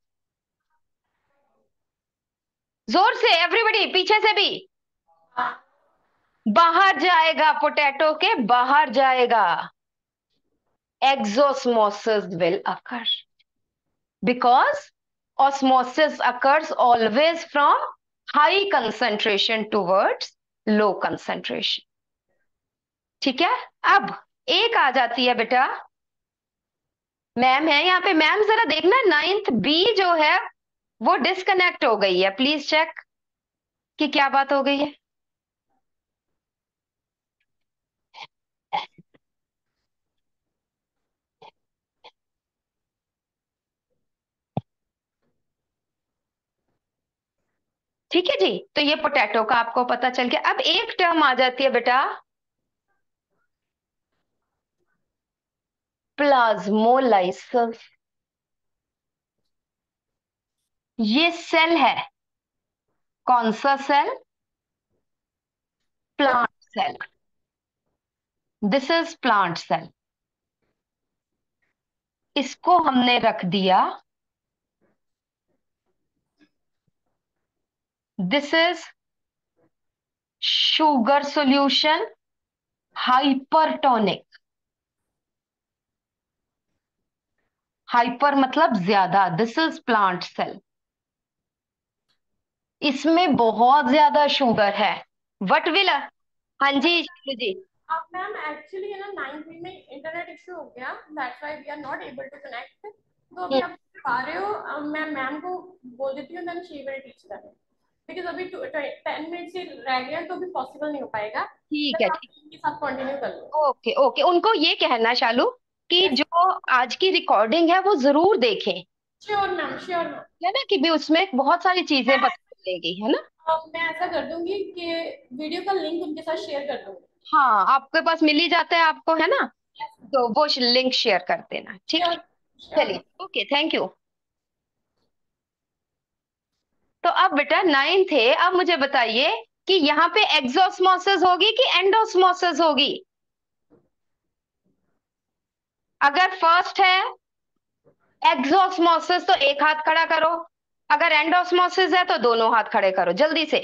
Speaker 1: जोर से एवरीबडी, पीछे से भी। बाहर जाएगा, पोटैटो के बाहर जाएगा। Exosmosis will occur because osmosis occurs always from high concentration towards low concentration। ठीक है? अब एक आ जाती है बेटा, मैम है यहाँ पे, मैम जरा देखना नाइन्थ बी जो है वो डिस्कनेक्ट हो गई है, प्लीज चेक कि क्या बात हो गई है। ठीक है जी, तो ये पोटैटो का आपको पता चल गया। अब एक टर्म आ जाती है बेटा, प्लाज्मोलाइसिस। ये सेल है, कौन सा cell? Plant cell. This is plant cell. इसको हमने रख दिया, this is sugar solution, hypertonic. Hyper मतलब ज्यादा, दिस इज प्लांट सेल। इसमें बहुत ज्यादा शुगर है, वट विल, हाँ जी शिल्पी जी।
Speaker 2: अब मैम एक्चुअली है ना नाइन्थ में इंटरनेट इशू हो गया, that's why we are not able to connect. तो अभी
Speaker 1: हम्म,
Speaker 2: आप पा रहे हो, अब मैं मैम को बोल देती हूँ, then she will teach that, because अभी टेन मिनट्स ही रह गए हैं तो अभी पॉसिबल नहीं हो पाएगा।
Speaker 1: ठीक है
Speaker 2: बस आप
Speaker 1: ठीक।
Speaker 2: इनके साथ कंटिन्यू कर लो।
Speaker 1: ओके ओके, उनको ये कहना शालू कि
Speaker 2: यस,
Speaker 1: जो आज की रिकॉर्डिंग है वो जरूर देखें,
Speaker 2: श्योर मैम, श्योर मैम।
Speaker 1: है ना, कि भी उसमें बहुत सारी चीजें
Speaker 2: मैं
Speaker 1: पता चलेगी, है ना?
Speaker 2: अब मैं ऐसा कर दूंगी कि वीडियो का लिंक उनके साथ शेयर कर दूंगी।
Speaker 1: हाँ, आपके पास मिल ही जाता है आपको, है ना? तो वो लिंक शेयर कर देना, ठीक
Speaker 2: श्योर,
Speaker 1: है?
Speaker 2: श्योर।
Speaker 1: चलिए, ओके, थैंक यू। तो अब बेटा नाइन थे, अब मुझे बताइए कि यहाँ पे एक्सोस्मोसिस होगी कि एंडोस्मोसिस होगी? अगर फर्स्ट है एक्सोस्मोसिस तो एक हाथ खड़ा करो, अगर एंडोस्मोसिस है तो दोनों हाथ खड़े करो जल्दी से।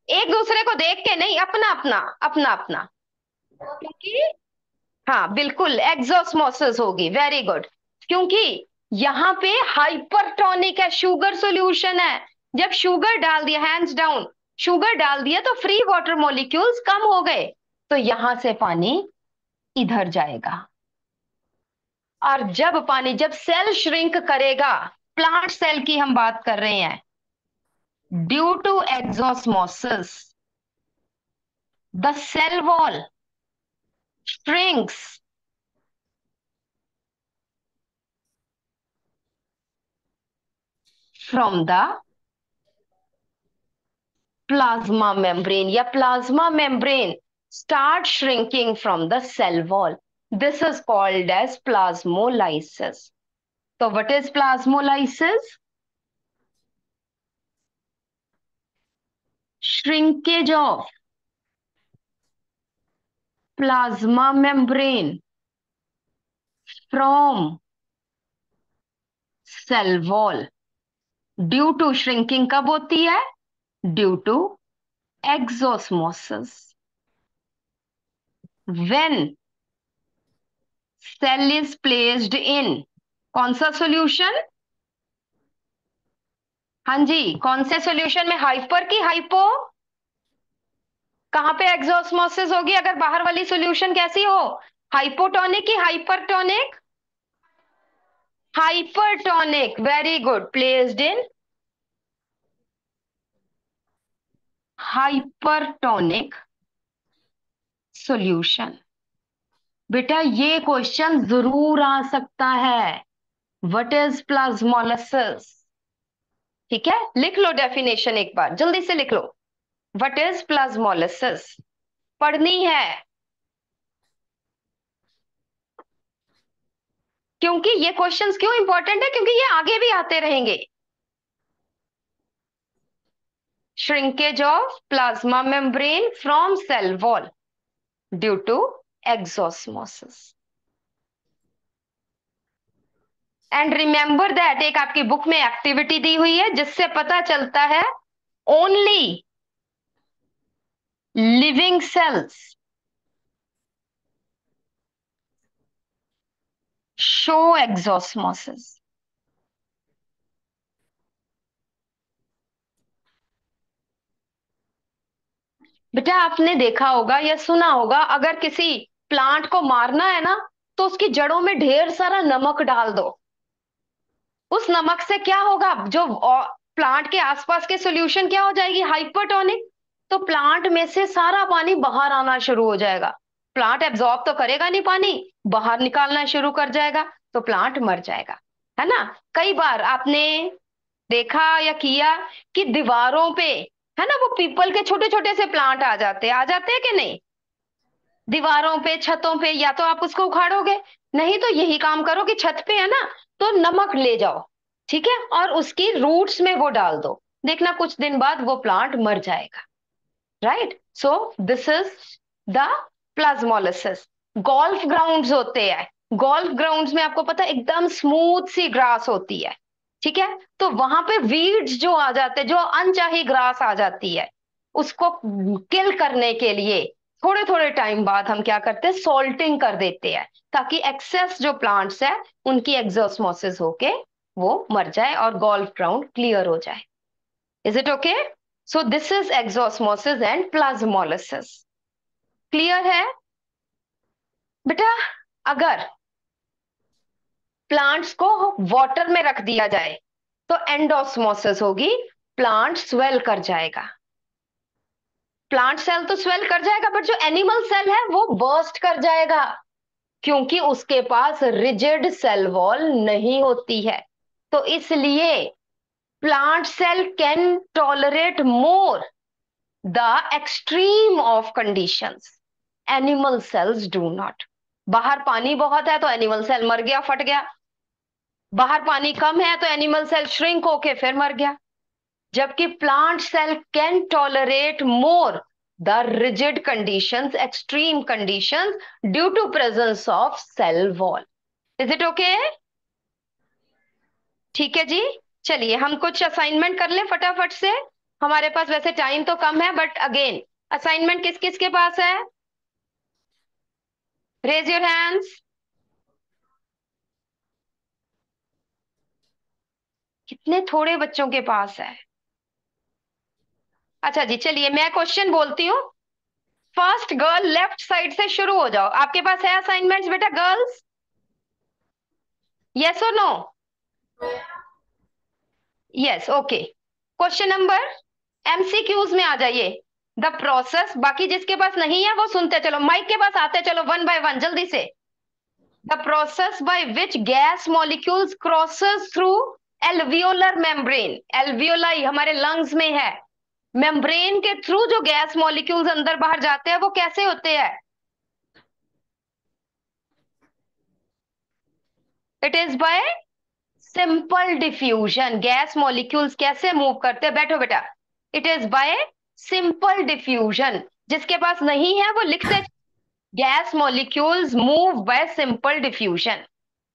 Speaker 1: एक दूसरे को देख के नहीं, अपना अपना अपना अपना। क्योंकि हाँ बिल्कुल एक्सोस्मोसिस होगी, वेरी गुड। क्योंकि यहाँ पे हाइपरटोनिक है, शुगर सॉल्यूशन है। जब शुगर डाल दिया, हैंड्स डाउन, शुगर डाल दिया तो फ्री वाटर मॉलिक्यूल्स कम हो गए, तो यहां से पानी इधर जाएगा। और जब पानी, जब सेल श्रिंक करेगा, प्लांट सेल की हम बात कर रहे हैं, due to exosmosis the cell wall shrinks from the plasma membrane, या plasma membrane start shrinking from the cell wall. This is called as plasmolysis. So what is plasmolysis? Shrinkage of plasma membrane from cell wall due to shrinking कब होती है? Due to exosmosis. When cell is placed in, कौन सा solution? हाँ जी, कौन से solution में, hyper की हाइपो? कहां पे एक्सोस्मोसिस होगी अगर बाहर वाली सॉल्यूशन कैसी हो? हाइपोटोनिक की hypertonic? Hypertonic, very good, placed in hypertonic solution. बेटा ये क्वेश्चन जरूर आ सकता है, व्हाट इज प्लाज्मोलिसिस? ठीक है, लिख लो डेफिनेशन एक बार, जल्दी से लिख लो, व्हाट इज प्लाज्मोलिसिस, पढ़नी है। क्योंकि ये क्वेश्चंस क्यों इंपॉर्टेंट है? क्योंकि ये आगे भी आते रहेंगे। Shrinkage of plasma membrane from cell wall due to exosmosis. And remember that, एक आपकी बुक में एक्टिविटी दी हुई है जिससे पता चलता है only living cells show exosmosis. बेटा आपने देखा होगा या सुना होगा, अगर किसी प्लांट को मारना है ना, तो उसकी जड़ों में ढेर सारा नमक डाल दो। उस नमक से क्या होगा? जो प्लांट के आसपास के सॉल्यूशन क्या हो जाएगी? हाइपरटोनिक। तो प्लांट में से सारा पानी बाहर आना शुरू हो जाएगा। प्लांट एब्जॉर्ब तो करेगा नहीं पानी, बाहर निकालना शुरू कर जाएगा, तो प्लांट मर जाएगा, है ना। कई बार आपने देखा या किया कि दीवारों पे, है ना, वो पीपल के छोटे छोटे से प्लांट आ जाते आ जाते हैं कि नहीं? दीवारों पे, छतों पे, या तो आप उसको उखाड़ोगे, नहीं तो यही काम करो कि छत पे है ना, तो नमक ले जाओ, ठीक है, और उसकी रूट्स में वो डाल दो, देखना कुछ दिन बाद वो प्लांट मर जाएगा। Right, so this is the plasmolysis. Golf grounds होते हैं, गोल्फ ग्राउंड्स में आपको पता है एकदम स्मूथ सी ग्रास होती है, ठीक है, तो वहां पे वीड्स जो आ जाते हैं, जो अनचाही ग्रास आ जाती है, उसको किल करने के लिए थोड़े थोड़े टाइम बाद हम क्या करते हैं? सॉल्टिंग कर देते हैं, ताकि एक्सेस जो प्लांट्स है उनकी एक्सोस्मोसिस होके वो मर जाए और गोल्फ ग्राउंड क्लियर हो जाए। Is it okay? So this is exosmosis and plasmolysis. Clear है बेटा? अगर प्लांट्स को वाटर में रख दिया जाए तो एंडोस्मोसिस होगी, प्लांट स्वेल कर जाएगा। प्लांट सेल तो स्वेल कर जाएगा, बट जो एनिमल सेल है वो बर्स्ट कर जाएगा, क्योंकि उसके पास रिजिड सेल वॉल नहीं होती है। तो इसलिए plant cell can tolerate more the extreme of conditions, animal cells do not. बाहर पानी बहुत है तो एनिमल सेल मर गया, फट गया। बाहर पानी कम है तो एनिमल सेल श्रिंक होके फिर मर गया। जबकि plant cell can tolerate more the rigid conditions, extreme conditions, due to presence of cell wall. Is it okay? ठीक है जी, चलिए हम कुछ असाइनमेंट कर लें फटाफट से। हमारे पास वैसे टाइम तो कम है, बट अगेन असाइनमेंट किस किस के पास है? Raise your hands. कितने थोड़े बच्चों के पास है। अच्छा जी, चलिए मैं क्वेश्चन बोलती हूँ। फर्स्ट गर्ल, लेफ्ट साइड से शुरू हो जाओ। आपके पास है असाइनमेंट्स बेटा गर्ल्स? यस और no? Yes, okay. Question number, MCQs में आ जाइए। द प्रोसेस, बाकी जिसके पास नहीं है वो सुनते चलो, माइक के पास आते चलो, वन बाय वन जल्दी से। The process by which gas molecules crosses through alveolar membrane. Alveoli हमारे लंग्स में है। मेम्ब्रेन के थ्रू जो गैस मॉलिक्यूल्स अंदर बाहर जाते हैं वो कैसे होते हैं? It is by simple diffusion. Gas molecules कैसे मूव करते हैं? बैठो बेटा। It is by simple diffusion. जिसके पास नहीं है वो लिखते, gas molecules move by simple diffusion.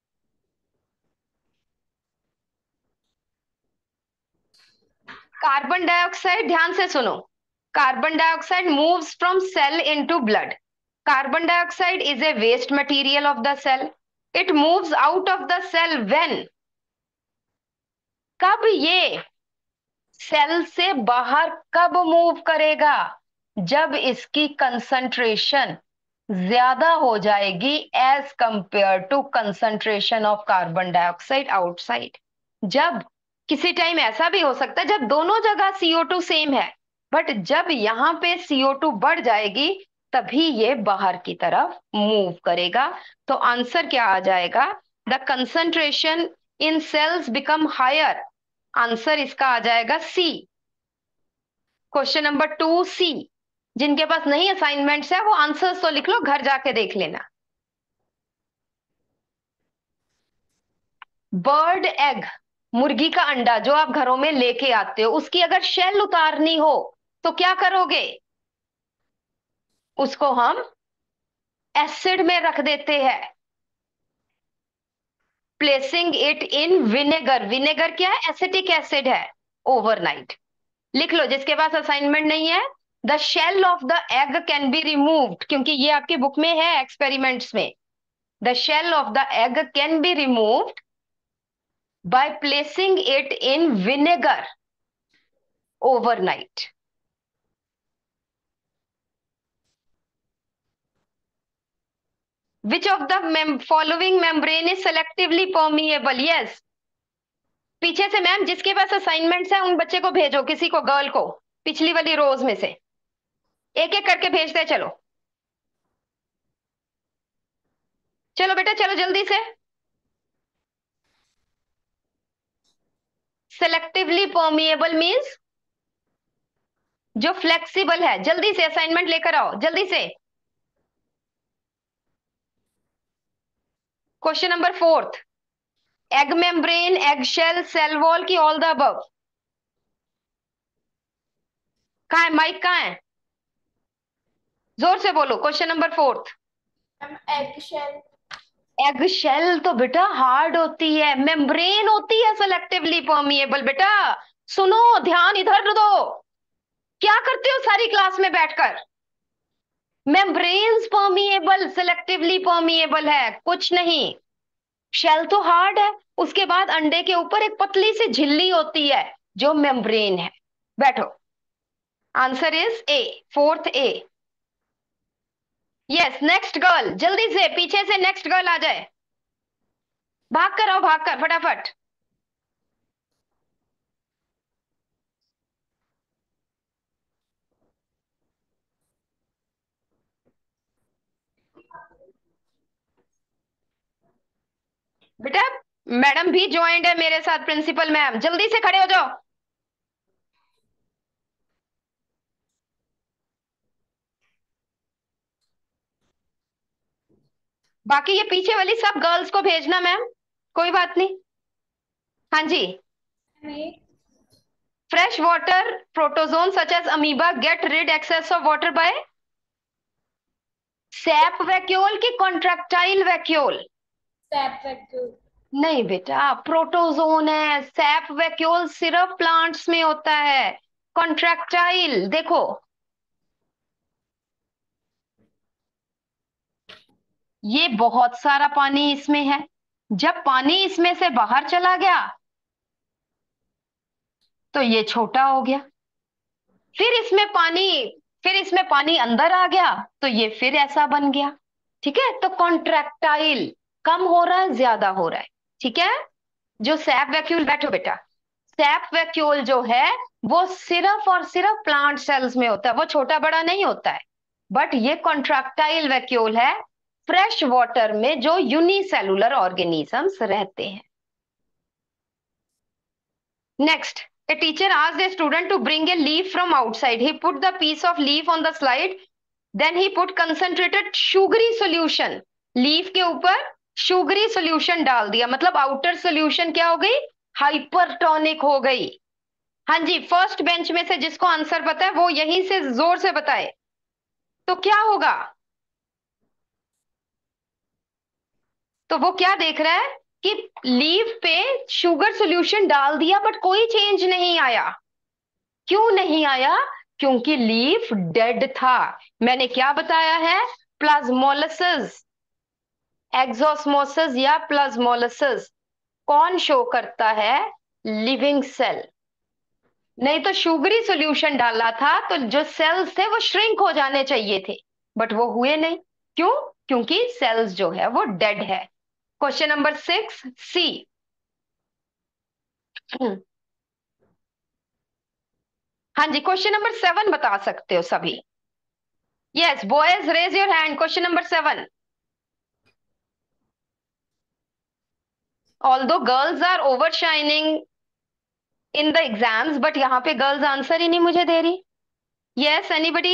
Speaker 1: Carbon dioxide, ध्यान से सुनो। Carbon dioxide moves from cell into blood. Carbon dioxide is a waste material of the cell. It moves out of the cell when, कब ये cell से बाहर कब move करेगा? जब इसकी कंसंट्रेशन ज्यादा हो जाएगी as compare to concentration of carbon dioxide outside. जब, किसी टाइम ऐसा भी हो सकता है जब दोनों जगह सी ओ टू सेम है, बट जब यहां पे सी ओ टू बढ़ जाएगी तभी ये बाहर की तरफ मूव करेगा। तो आंसर क्या आ जाएगा? The concentration in cells become higher. Answer इसका आ जाएगा C. Question number two C. जिनके पास नहीं असाइनमेंट्स है वो आंसर्स तो लिख लो, घर जाके देख लेना। बर्ड एग, मुर्गी का अंडा जो आप घरों में लेके आते हो, उसकी अगर शेल उतारनी हो तो क्या करोगे? उसको हम एसिड में रख देते हैं। Placing it in vinegar. Vinegar क्या है? एसिटिक एसिड है। ओवरनाइट। लिख लो जिसके पास असाइनमेंट नहीं है। The shell of the egg can be removed, क्योंकि ये आपकी बुक में है एक्सपेरिमेंट्स में। The shell of the egg can be removed by placing it in vinegar overnight. Which of the mem following membrane is selectively permeable? Yes. पीछे से ma'am जिसके पास assignments है उन बच्चे को भेजो, किसी को, गर्ल को, पिछली वाली रोज में से एक एक करके भेजते चलो। चलो बेटा चलो जल्दी से। सेलेक्टिवली परमिएबल मींस जो फ्लेक्सिबल है। जल्दी से असाइनमेंट लेकर आओ जल्दी से। Question number fourth, egg membrane, egg shell, cell wall की ऑल द अबव? कहाँ है माइक, कहाँ है? जोर से बोलो। Question number fourth.
Speaker 2: Egg shell.
Speaker 1: Egg shell तो बेटा हार्ड होती है, मेम्ब्रेन होती है सेलेक्टिवली परमिएबल। बेटा सुनो, ध्यान इधर दो। क्या करते हो सारी क्लास में बैठकर? मेम्ब्रेन्स परमिएबल, सेलेक्टिवली परमिएबल है, कुछ नहीं। शेल तो हार्ड है, उसके बाद अंडे के ऊपर एक पतली सी झिल्ली होती है जो मेम्ब्रेन है। बैठो। Answer is A, fourth A. Yes, next girl जल्दी से, पीछे से नेक्स्ट गर्ल आ जाए। भाग कर आओ, भाग कर फटाफट। बेटा मैडम भी ज्वाइंट है मेरे साथ, प्रिंसिपल मैम, जल्दी से खड़े हो जाओ। बाकी ये पीछे वाली सब गर्ल्स को भेजना मैम, कोई बात नहीं। हाँ जी। Fresh water protozoan such as amoeba get rid excess of water by sap vacuole की कॉन्ट्रैक्टाइल वैक्यूल?
Speaker 2: Sap vacuole.
Speaker 1: नहीं बेटा, प्रोटोजोन है। सैप वैक्यूल सिर्फ प्लांट्स में होता है, कॉन्ट्रैक्टाइल। देखो ये बहुत सारा पानी इसमें है, जब पानी इसमें से बाहर चला गया तो ये छोटा हो गया, फिर इसमें पानी फिर इसमें पानी अंदर आ गया तो ये फिर ऐसा बन गया। ठीक है, तो कॉन्ट्रैक्टाइल कम हो रहा है ज्यादा हो रहा है। ठीक है, जो सैप वैक्यूल, बैठो बेटा, सैप वैक्यूल जो है वो सिर्फ और सिर्फ प्लांट सेल्स में होता है, वो छोटा बड़ा नहीं होता है। बट ये कॉन्ट्रैक्टाइल वैक्यूल है फ्रेश वाटर में जो यूनिसेलुलर ऑर्गेनिजम्स रहते हैं। Next, a teacher asked a student to bring a leaf from outside. He put the piece of leaf on the slide. Then he put concentrated sugary solution. Leaf के ऊपर sugary solution डाल दिया, मतलब outer solution क्या हो गई, hypertonic हो गई। हाँ जी, फर्स्ट बेंच में से जिसको आंसर पता है वो यहीं से जोर से बताए, तो क्या होगा। तो वो क्या देख रहा है कि लीफ पे शुगर सोल्यूशन डाल दिया बट कोई चेंज नहीं आया। क्यों नहीं आया, क्योंकि लीफ डेड था। मैंने क्या बताया है, प्लाज्मोलिसिस, एक्सोस्मोसिस या प्लाज्मोलिसिस कौन शो करता है, लिविंग सेल। नहीं तो शुगरी सॉल्यूशन डाला था तो जो सेल्स थे वो श्रिंक हो जाने चाहिए थे, बट वो हुए नहीं। क्यों, क्योंकि सेल्स जो है वो डेड है। Question number six C. हाँ जी, क्वेश्चन नंबर सेवन बता सकते हो सभी। Yes boys, raise your hand, question number seven. Although girls are over shining in the exams, but यहाँ पे गर्ल्स आंसर ही नहीं मुझे दे रही। Yes anybody.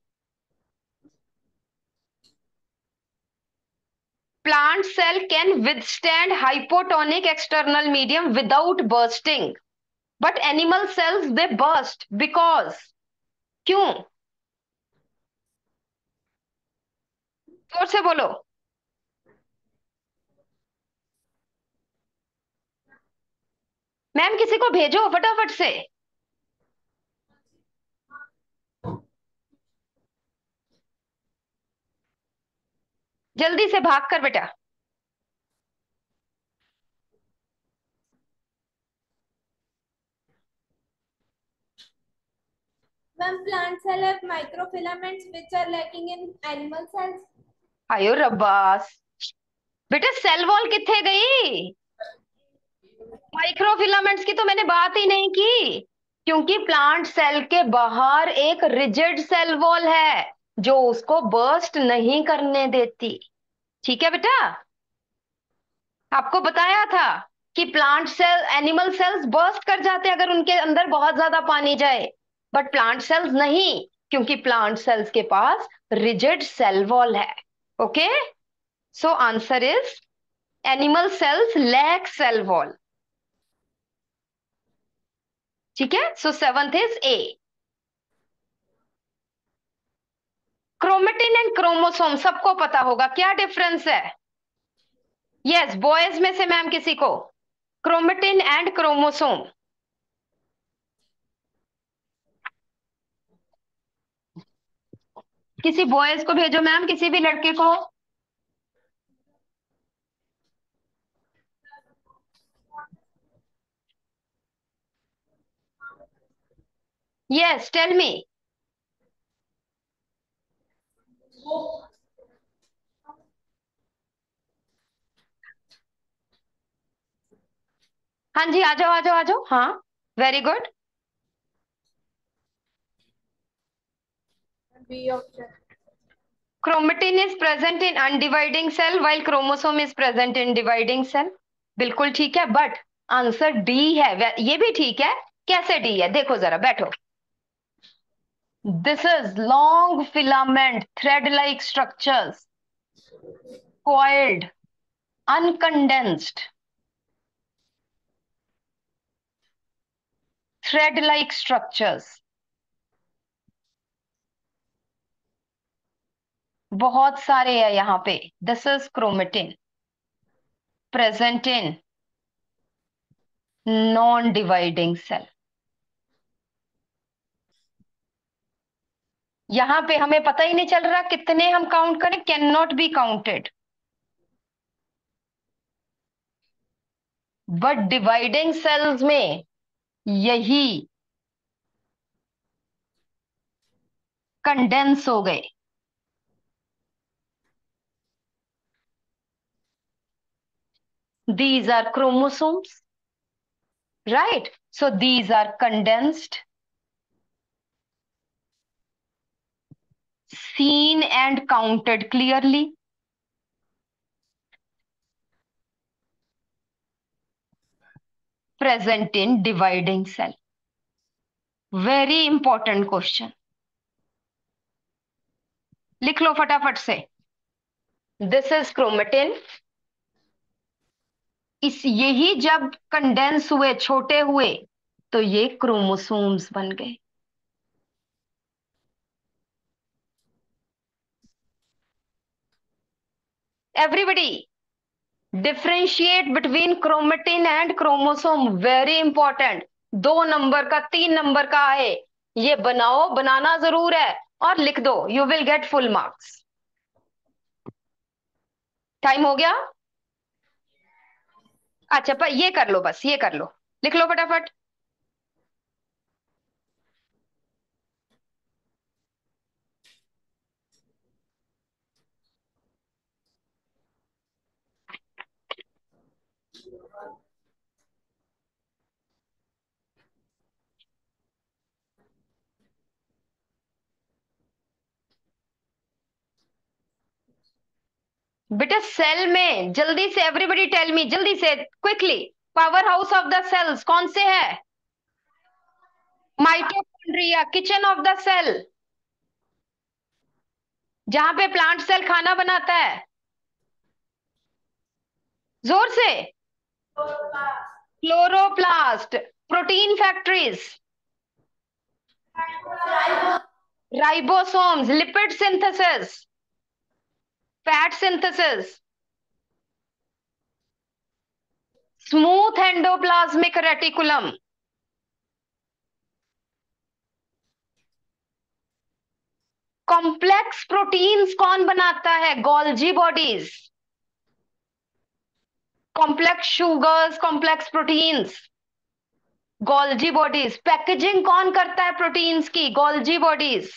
Speaker 1: Plant cell can withstand hypotonic external medium without bursting, but animal cells they burst because, क्यों, जोर से बोलो। मैम किसी को भेजो फटाफट से, जल्दी से भाग कर बेटा।
Speaker 2: When plant cell have microfilaments which are lacking in animal cells.
Speaker 1: आयो रब्बास, बेटा सेल वॉल किथे गई, माइक्रोफिलामेंट्स की तो मैंने बात ही नहीं की, क्योंकि प्लांट सेल के बाहर एक रिजिड सेल वॉल है जो उसको बर्स्ट नहीं करने देती। ठीक है बेटा, आपको बताया था कि plant cell, animal cells burst कर जाते हैं अगर उनके अंदर बहुत ज्यादा पानी जाए, बट प्लांट सेल्स नहीं, क्योंकि प्लांट सेल्स के पास रिजिड सेल वॉल है। Okay, so answer is animal cells lack cell wall. ठीक है, so seventh is A. Chromatin and chromosome सबको पता होगा, क्या डिफरेंस है। यस बॉयज में से मैम किसी को, क्रोमेटिन एंड क्रोमोसोम। किसी बॉयज को भेजो मैम, किसी भी लड़के को। Yes tell me. हाँ जी, आ जाओ आ जाओ आ जाओ, हाँ very good.
Speaker 2: B option.
Speaker 1: Chromatin is present in undividing cell while chromosome is present in dividing cell. बिल्कुल ठीक है, बट आंसर डी है। वे- ये भी ठीक है, कैसे डी है देखो जरा, बैठो। This is long filament thread like structures, coiled, uncondensed, thread like structures, बहुत सारे है यहाँ पे। This is chromatin present in non dividing cell. यहां पे हमें पता ही नहीं चल रहा कितने हम काउंट करें, can not be counted. But dividing cells में यही कंडेंस हो गए। These are chromosomes, right? So these are condensed, seen and counted clearly. Present in dividing cell. Very important question. लिख लो फटाफट से। This is chromatin. इस यही जब कंडेंस हुए, छोटे हुए, तो ये क्रोमोसोम्स बन गए। Everybody differentiate between chromatin and chromosome, very important. दो नंबर का, तीन नंबर का है, ये बनाओ, बनाना जरूर है और लिख दो, you will get full marks. Time हो गया। अच्छा, पर ये कर लो, बस ये कर लो, लिख लो फटाफट। बेटा सेल में जल्दी से, एवरीबडी टेल मी जल्दी से, quickly, power house of the cells कौन से है? Mitochondria, kitchen of the cell, जहां पे प्लांट सेल खाना बनाता है। जोर से। Chloroplast. Protein factories, ribosomes, lipid synthesis, fat synthesis, smooth endoplasmic reticulum, complex proteins कौन बनाता है? Golgi bodies. Complex sugars, complex proteins, Golgi bodies. Packaging कौन करता है प्रोटीन्स की? Golgi bodies.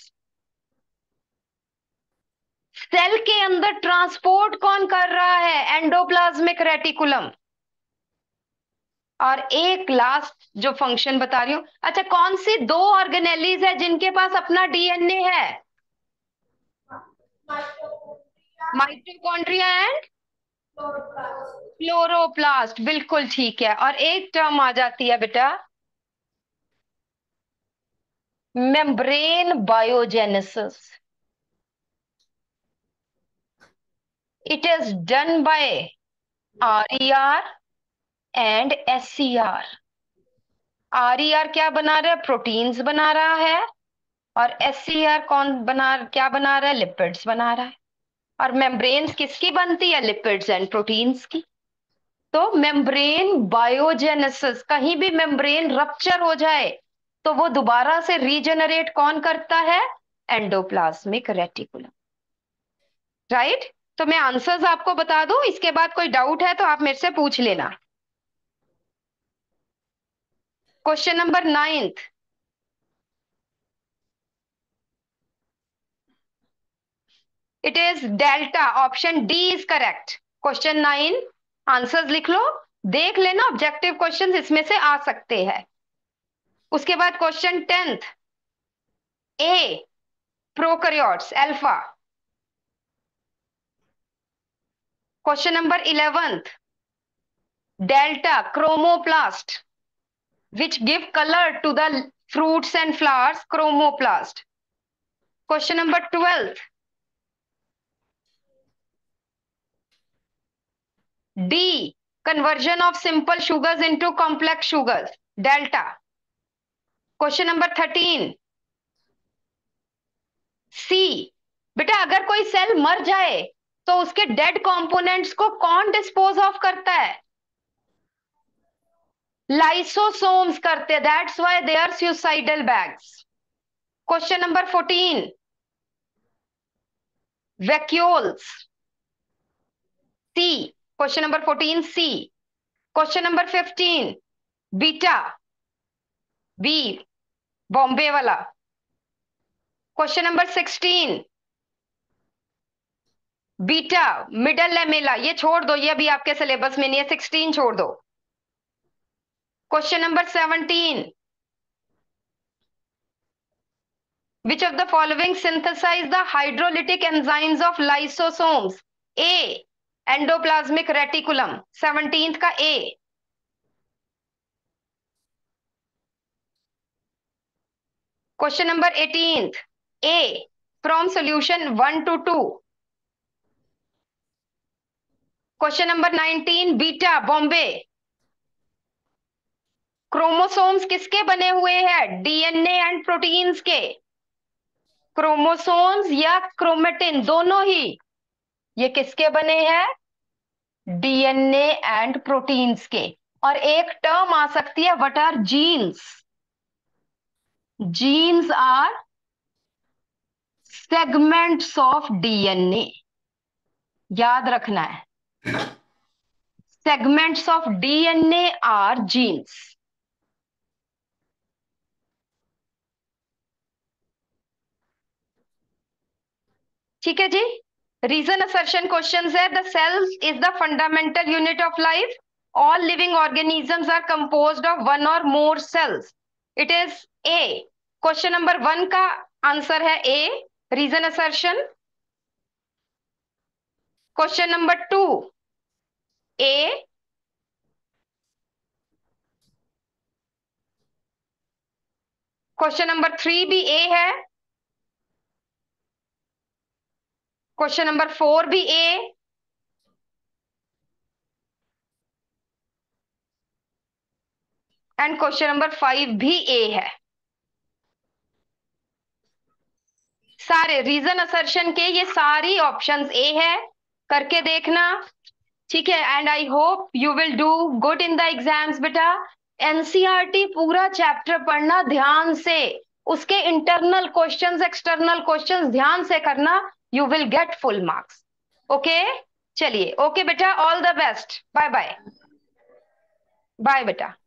Speaker 1: सेल के अंदर ट्रांसपोर्ट कौन कर रहा है? Endoplasmic reticulum. और एक लास्ट जो फंक्शन बता रही हूं, अच्छा, कौन सी दो ऑर्गेनेलीज है जिनके पास अपना डीएनए है? माइटोकॉन्ड्रिया एंड क्लोरोप्लास्ट, बिल्कुल ठीक है। और एक टर्म आ जाती है बेटा, membrane biogenesis. It is done by RER and SCR. RER क्या बना रहा है? प्रोटीन्स बना रहा है। और एससीआर कौन बना, क्या बना रहा है? लिपिड्स बना रहा है। और मेम्ब्रेन्स किसकी बनती है? लिपिड्स एंड प्रोटीन्स की। तो मेम्ब्रेन बायोजेनेसिस, कहीं भी मेम्ब्रेन रप्चर हो जाए तो वो दोबारा से रीजनरेट कौन करता है? Endoplasmic reticulum, right. तो मैं आंसर्स आपको बता दूं, इसके बाद कोई डाउट है तो आप मेरे से पूछ लेना। Question number ninth, it is delta, option D is correct. Question nine, answers लिख लो, देख लेना, ऑब्जेक्टिव क्वेश्चंस इसमें से आ सकते हैं। उसके बाद question tenth, A prokaryotes alpha. Question number eleventh, delta chromoplast, which give color to the fruits and flowers, chromoplast. Question number twelve, D, conversion of simple sugars into complex sugars, delta. Question number thirteen, C, बेटा अगर कोई cell मर जाए तो उसके dead components को कौन dispose of करता है? लाइसोसोम्स करते हैं, that's why they are suicidal bags. Question number fourteen, vacuoles, C. Question number fourteen C. Question number fifteen beta, B Bombay वाला। Question number sixteen beta middle lamella, ये छोड़ दो, ये अभी आपके सिलेबस में नहीं है, सिक्सटीन छोड़ दो। Question number seventeen, which of the following synthesize the hydrolytic enzymes of lysosomes? A endoplasmic reticulum, seventeenth का A. Question number eighteenth A from solution one two two. Question number nineteen beta Bombay. Chromosomes किसके बने हुए हैं? DNA and proteins के। Chromosomes या chromatin दोनों ही ये किसके बने हैं? डीएनए एंड प्रोटीन्स के। और एक टर्म आ सकती है, what are genes? Genes are segments of DNA, याद रखना है। Segments of DNA are genes. ठीक है जी। रीजन असर्शन क्वेश्चन है, the cells is the fundamental unit of life, all living organisms are composed of one or more cells. It is A. Question number one का answer है A, reason assertion. Question number two A. Question number three भी A है। Question number four भी A. And question number five भी A है। सारे reason assertion के ये सारी ऑप्शंस ए है, करके देखना। ठीक है, and I hope you will do good in the exams बेटा। एनसीईआरटी पूरा चैप्टर पढ़ना ध्यान से, उसके इंटरनल क्वेश्चंस एक्सटर्नल क्वेश्चंस ध्यान से करना, you will get full marks. Okay, चलिए ओके बेटा, all the best, bye bye. Bye बेटा।